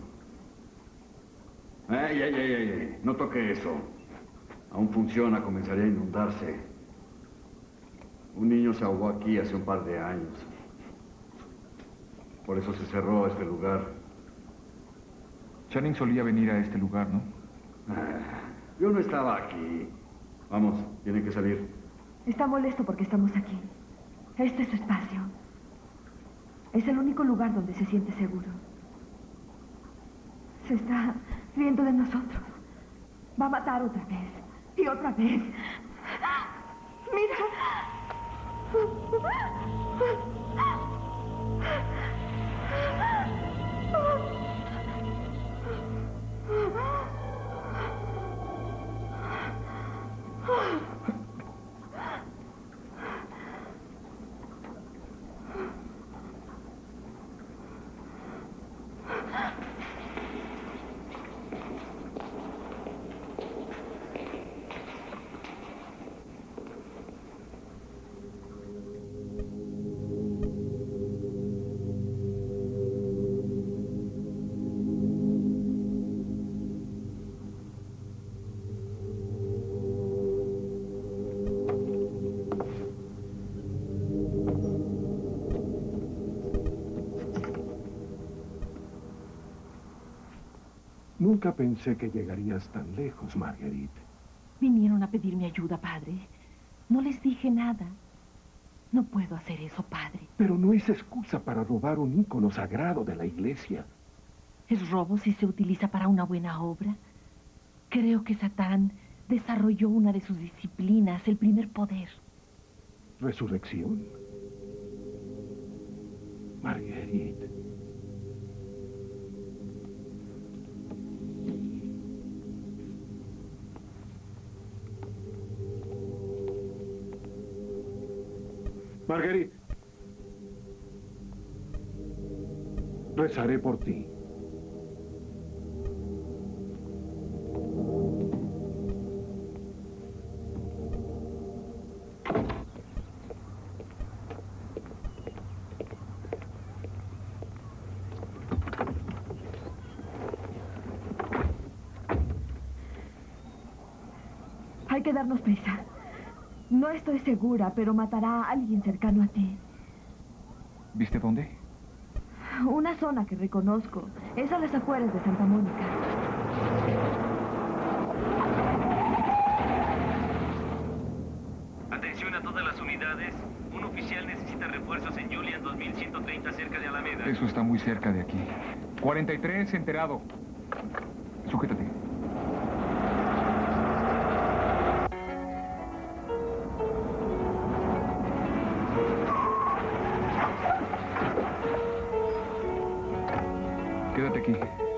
¡Ey! No toque eso. Aún funciona, comenzaría a inundarse. Un niño se ahogó aquí hace un par de años. Por eso se cerró este lugar. Channing solía venir a este lugar, ¿no? Yo no estaba aquí. Vamos, tienen que salir. Está molesto porque estamos aquí. Este es su espacio. Es el único lugar donde se siente seguro. Se está riendo de nosotros. Va a matar otra vez. Y otra vez. ¡Mira! Nunca pensé que llegarías tan lejos, Marguerite. Vinieron a pedirme ayuda, padre. No les dije nada. No puedo hacer eso, padre. Pero no es excusa para robar un ícono sagrado de la iglesia. Es robo si se utiliza para una buena obra. Creo que Satán desarrolló una de sus disciplinas, el primer poder. ¿Resurrección? Marguerite. Marguerite. Rezaré por ti. Hay que darnos prisa. No estoy segura, pero matará a alguien cercano a ti. ¿Viste dónde? Una zona que reconozco. Es a las afueras de Santa Mónica. Atención a todas las unidades. Un oficial necesita refuerzos en Julian 2130 cerca de Alameda. Eso está muy cerca de aquí. 43, enterado. Sujétate. Quédate aquí.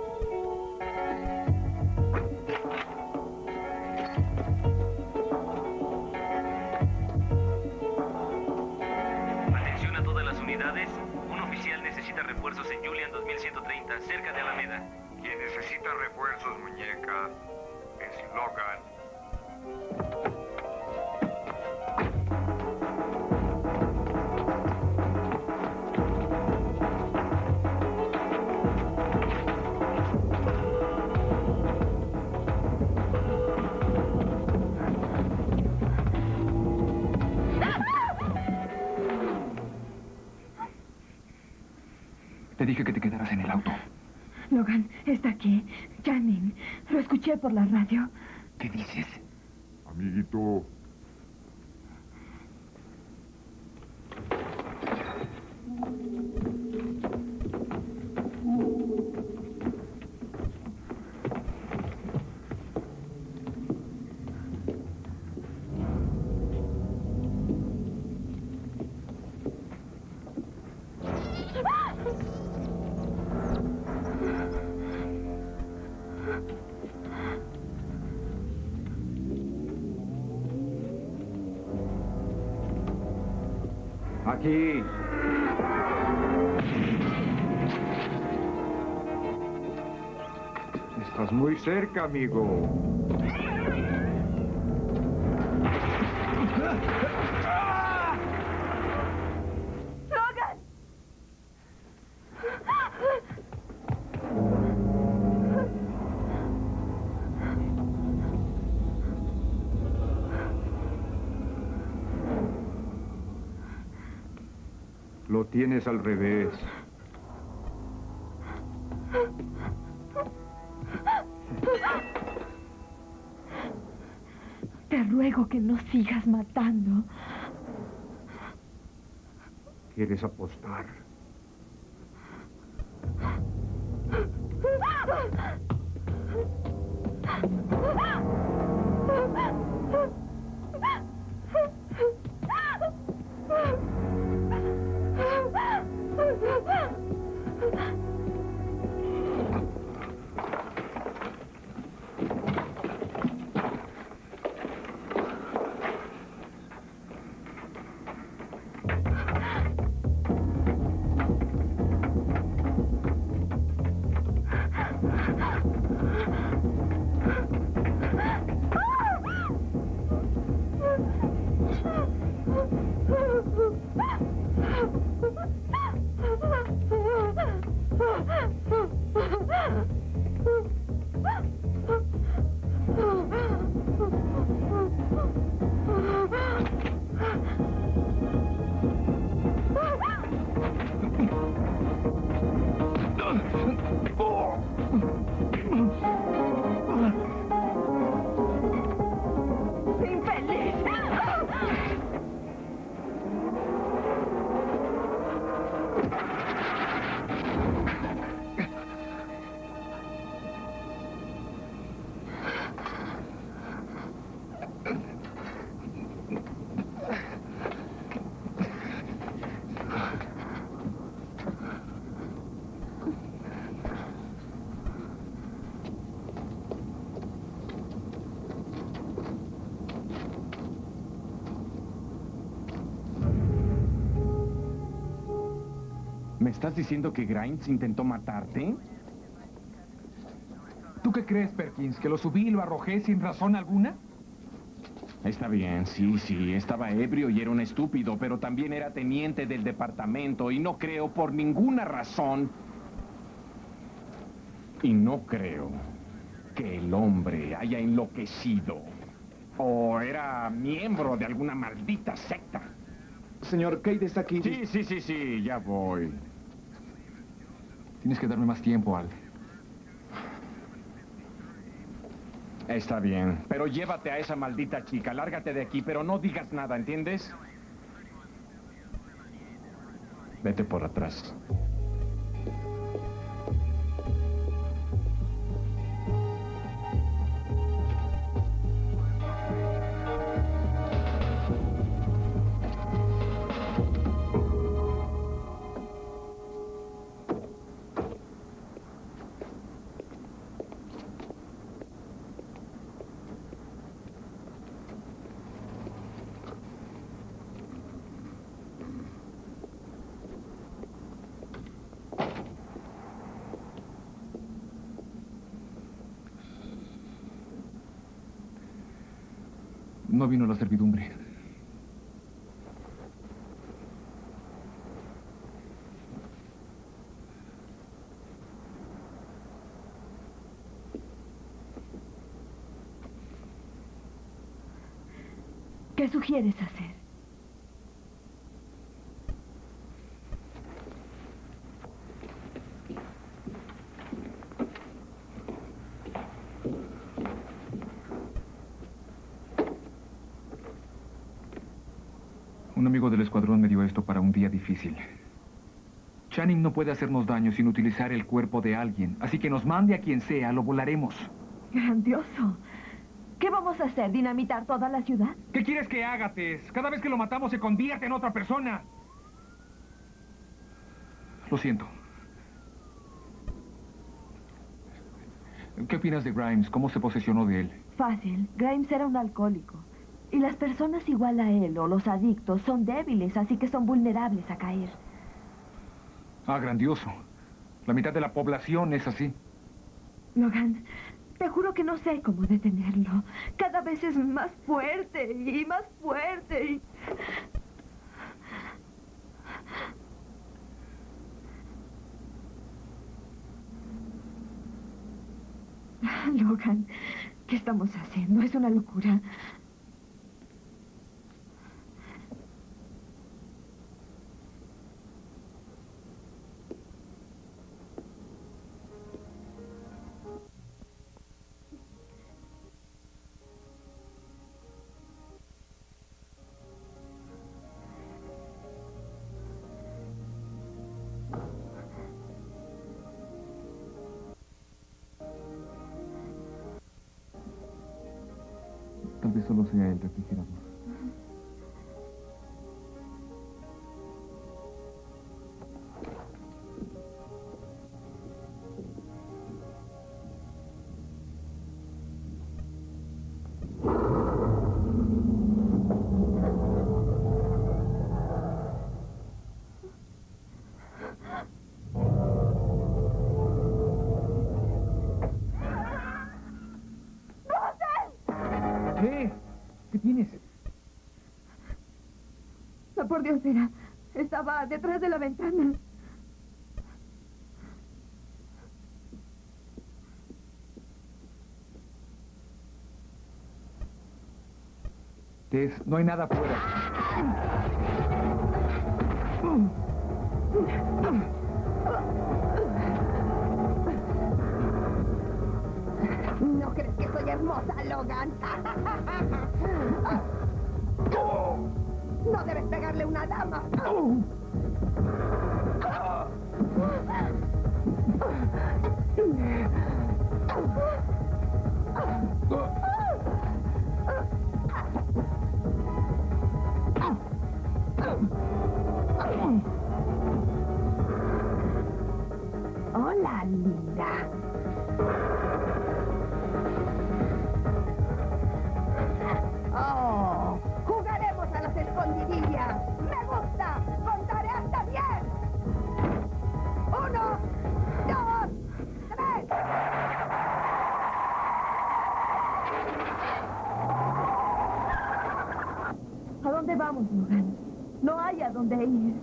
Atención a todas las unidades. Un oficial necesita refuerzos en Julian 2130 cerca de Alameda. Quien necesita refuerzos, muñeca, es Logan. Te dije que te quedaras en el auto. Logan, está aquí. Channing. Lo escuché por la radio. ¿Qué dices? Amiguito. Aquí. Estás muy cerca, amigo. ¡Logan! Lo tienes al revés. Te ruego que no sigas matando. ¿Quieres apostar? ¿Me estás diciendo que Grimes intentó matarte? ¿Tú qué crees, Perkins? ¿Que lo subí y lo arrojé sin razón alguna? Está bien, sí, estaba ebrio y era un estúpido, pero también era teniente del departamento y no creo por ninguna razón... Y no creo que el hombre haya enloquecido o era miembro de alguna maldita secta. Señor, Kate está aquí. Sí, ya voy. Tienes que darme más tiempo, Al. Está bien, pero llévate a esa maldita chica, lárgate de aquí, pero no digas nada, ¿entiendes? Vete por atrás. No vino la servidumbre. ¿Qué sugieres hacer? Un amigo del escuadrón me dio esto para un día difícil. Channing no puede hacernos daño sin utilizar el cuerpo de alguien, así que nos mande a quien sea, lo volaremos. Grandioso. ¿Qué vamos a hacer? ¿Dinamitar toda la ciudad? ¿Qué quieres que haga, Tess? Cada vez que lo matamos se convierte en otra persona. Lo siento. ¿Qué opinas de Grimes? ¿Cómo se posesionó de él? Fácil. Grimes era un alcohólico. Y las personas igual a él o los adictos son débiles, así que son vulnerables a caer. Ah, grandioso. La mitad de la población es así. Logan, te juro que no sé cómo detenerlo. Cada vez es más fuerte y más fuerte. Logan, ¿qué estamos haciendo? Es una locura. Tal vez solo sea el refrigerador. ¿Qué tienes? No, por Dios, estaba detrás de la ventana. Tess, no hay nada afuera. ¿No crees que soy hermosa, Logan? No debes pegarle a una dama. Hola, linda. Oh, jugaremos a las escondidillas. Me gusta. Contaré hasta 10. 1, 2, 3. ¿A dónde vamos, Logan? No hay a dónde ir.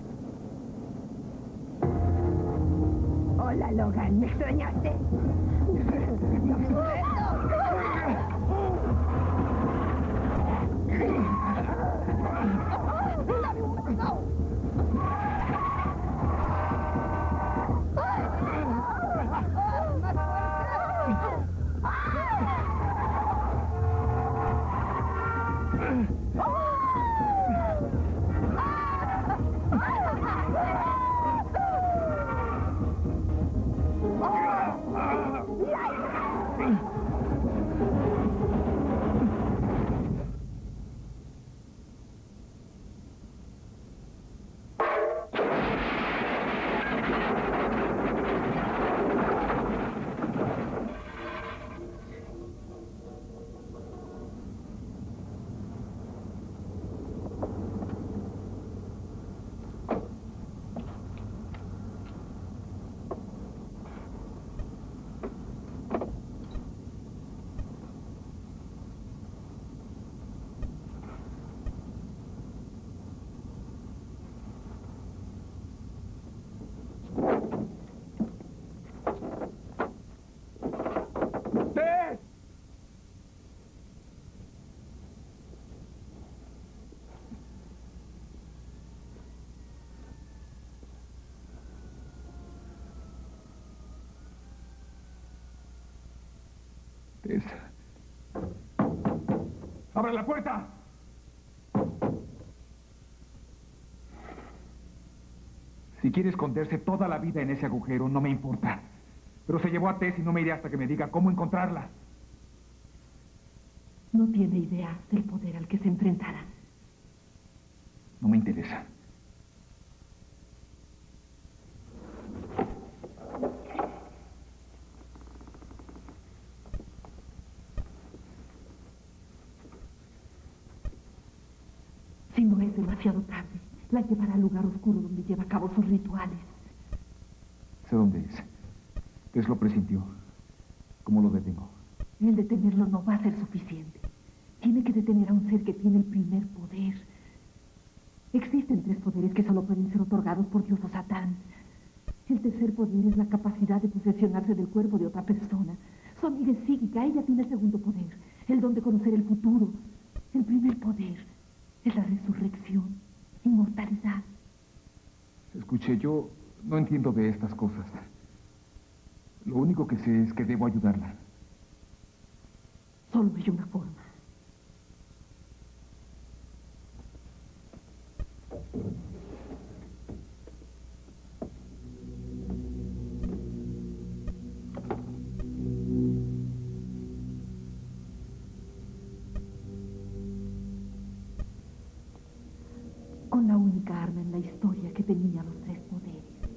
Hola, Logan. ¿Me extrañaste? ¡Dame un beso! Tess. ¡Abre la puerta! Si quiere esconderse toda la vida en ese agujero, no me importa. Pero se llevó a Tess y no me iré hasta que me diga cómo encontrarla. No tiene idea del poder al que se enfrentará. No me interesa. Si no es demasiado tarde, la llevará al lugar oscuro donde lleva a cabo sus rituales. Sé dónde es. Tess lo presintió. ¿Cómo lo detengo? El detenerlo no va a ser suficiente. Tiene que detener a un ser que tiene el primer poder. Existen 3 poderes que solo pueden ser otorgados por Dios o Satán. El tercer poder es la capacidad de posesionarse del cuerpo de otra persona. Su amiga es psíquica, ella tiene el segundo poder, el don de conocer el futuro. El primer poder es la resurrección, inmortalidad. Escuche, yo no entiendo de estas cosas. Lo único que sé es que debo ayudarla. Solo hay una forma. Con la única arma en la historia que tenía los 3 poderes.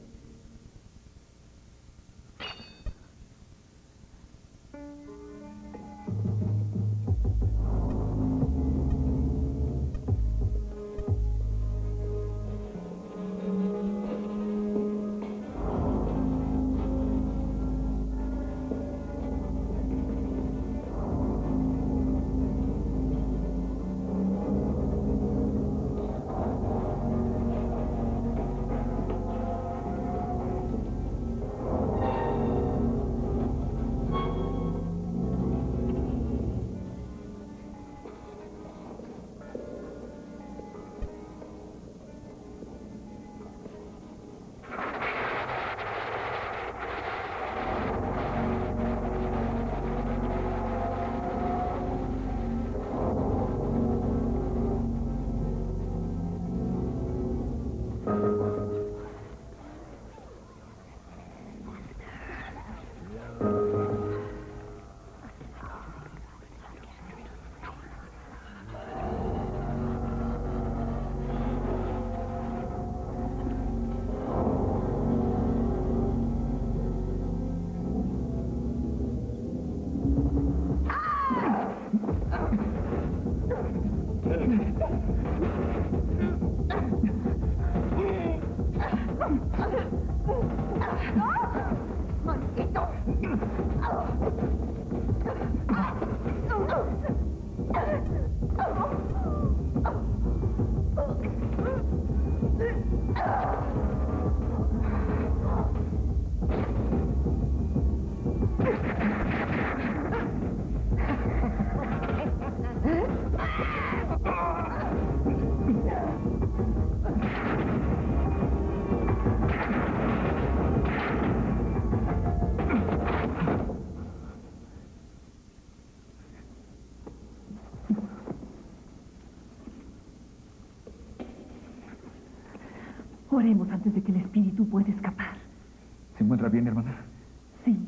Oremos antes de que el espíritu pueda escapar. ¿Se encuentra bien, hermana? Sí.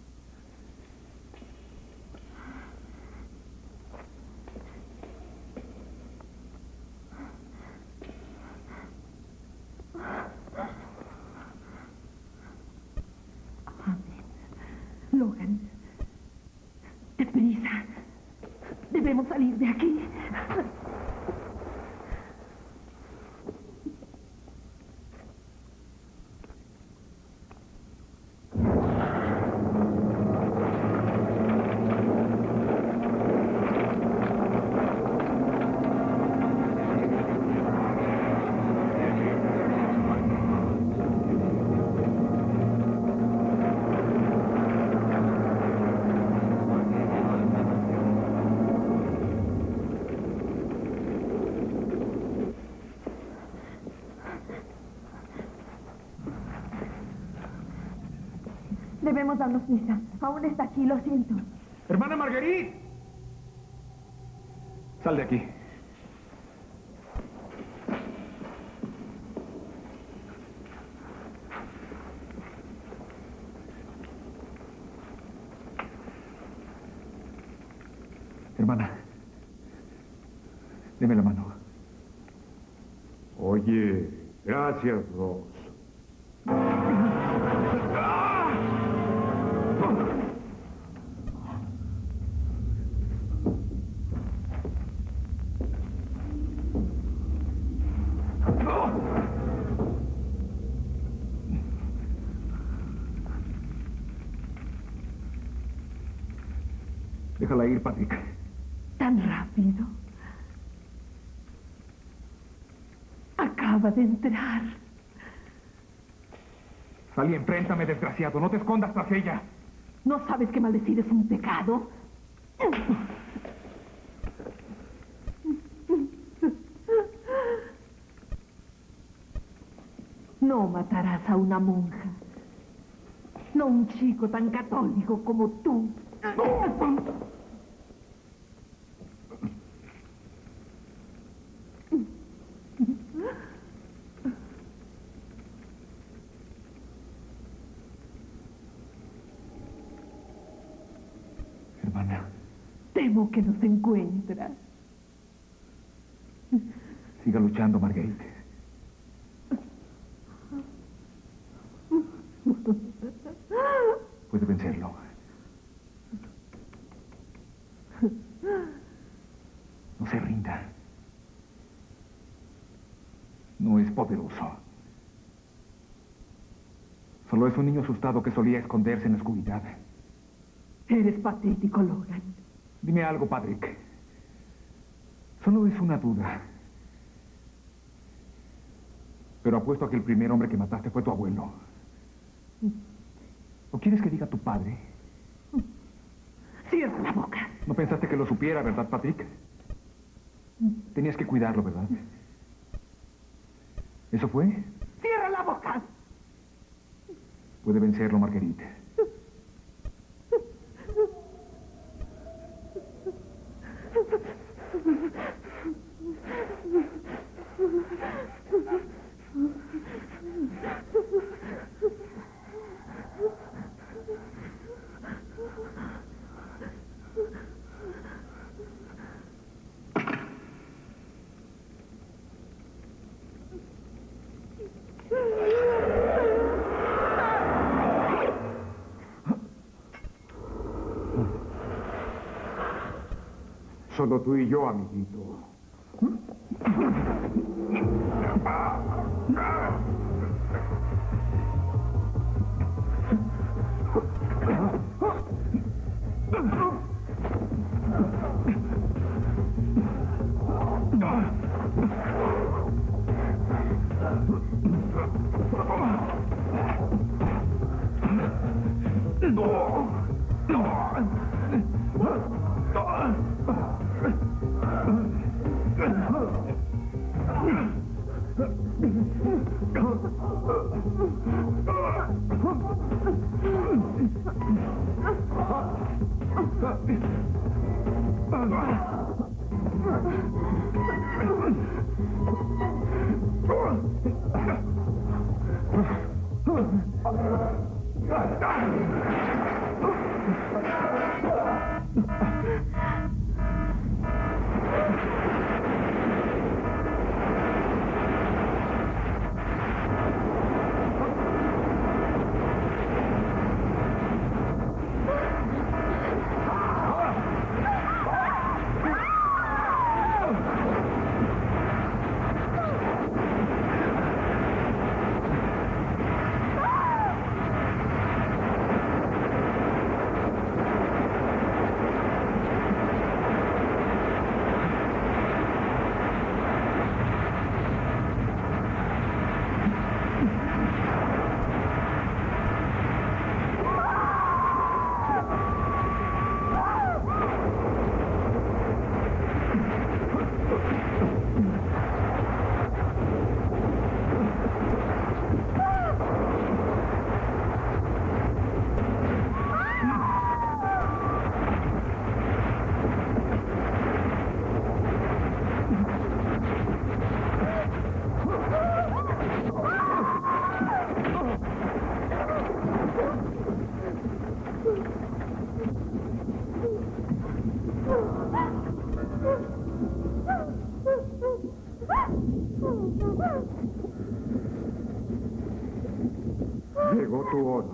Amén. Logan, deprisa. Debemos salir de aquí. Debemos darnos prisa. Aún está aquí, lo siento. ¡Hermana Marguerite! Sal de aquí. Hermana, deme la mano. Oye, gracias, Ross. Déjala ir, Patrick. ¿Tan rápido? Acaba de entrar. Sally, enfréntame, desgraciado. No te escondas tras ella. ¿No sabes que maldecir es un pecado? No matarás a una monja. No un chico tan católico como tú. Hermana. Temo que nos encuentras. Siga luchando, Marguerite. Puede vencerlo. No se rinda. No es poderoso. Solo es un niño asustado que solía esconderse en la oscuridad. Eres patético, Logan. Dime algo, Patrick. Solo es una duda. Pero apuesto a que el primer hombre que mataste fue tu abuelo. ¿O quieres que diga tu padre? Cierra la boca. No pensaste que lo supiera, ¿verdad, Patrick? Tenías que cuidarlo, ¿verdad? ¿Eso fue? ¡Cierra la boca! Puede vencerlo, Marguerite. Solo tú y yo, amiguito. Llegó tu hora.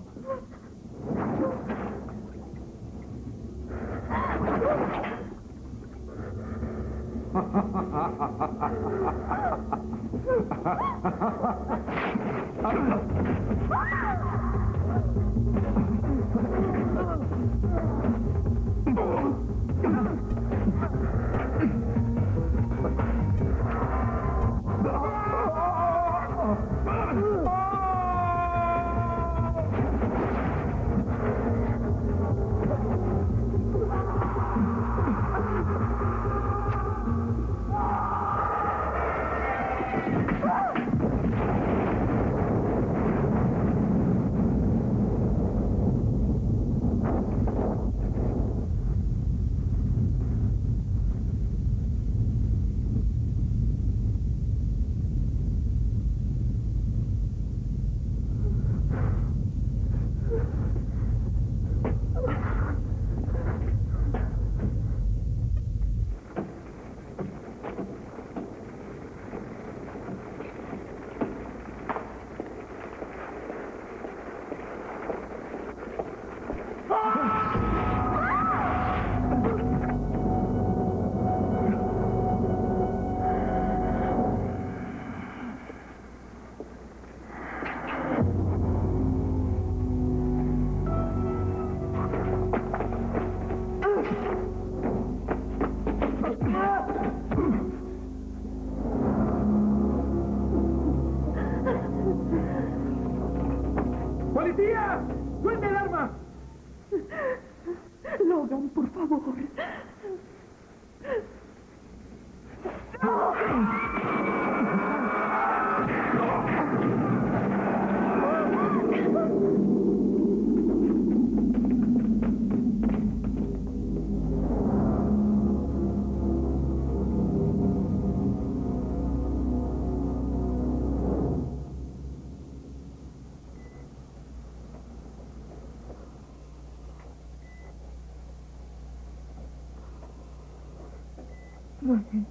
Roger,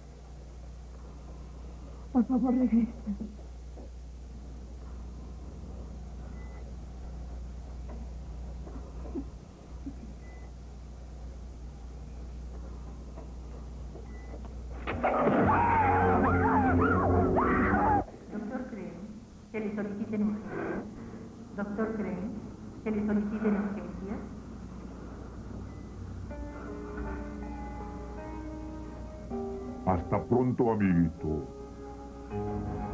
por favor, regresa. Doctor cree que le soliciten urgencias. Doctor cree que le soliciten urgencias. Hasta pronto, amiguito.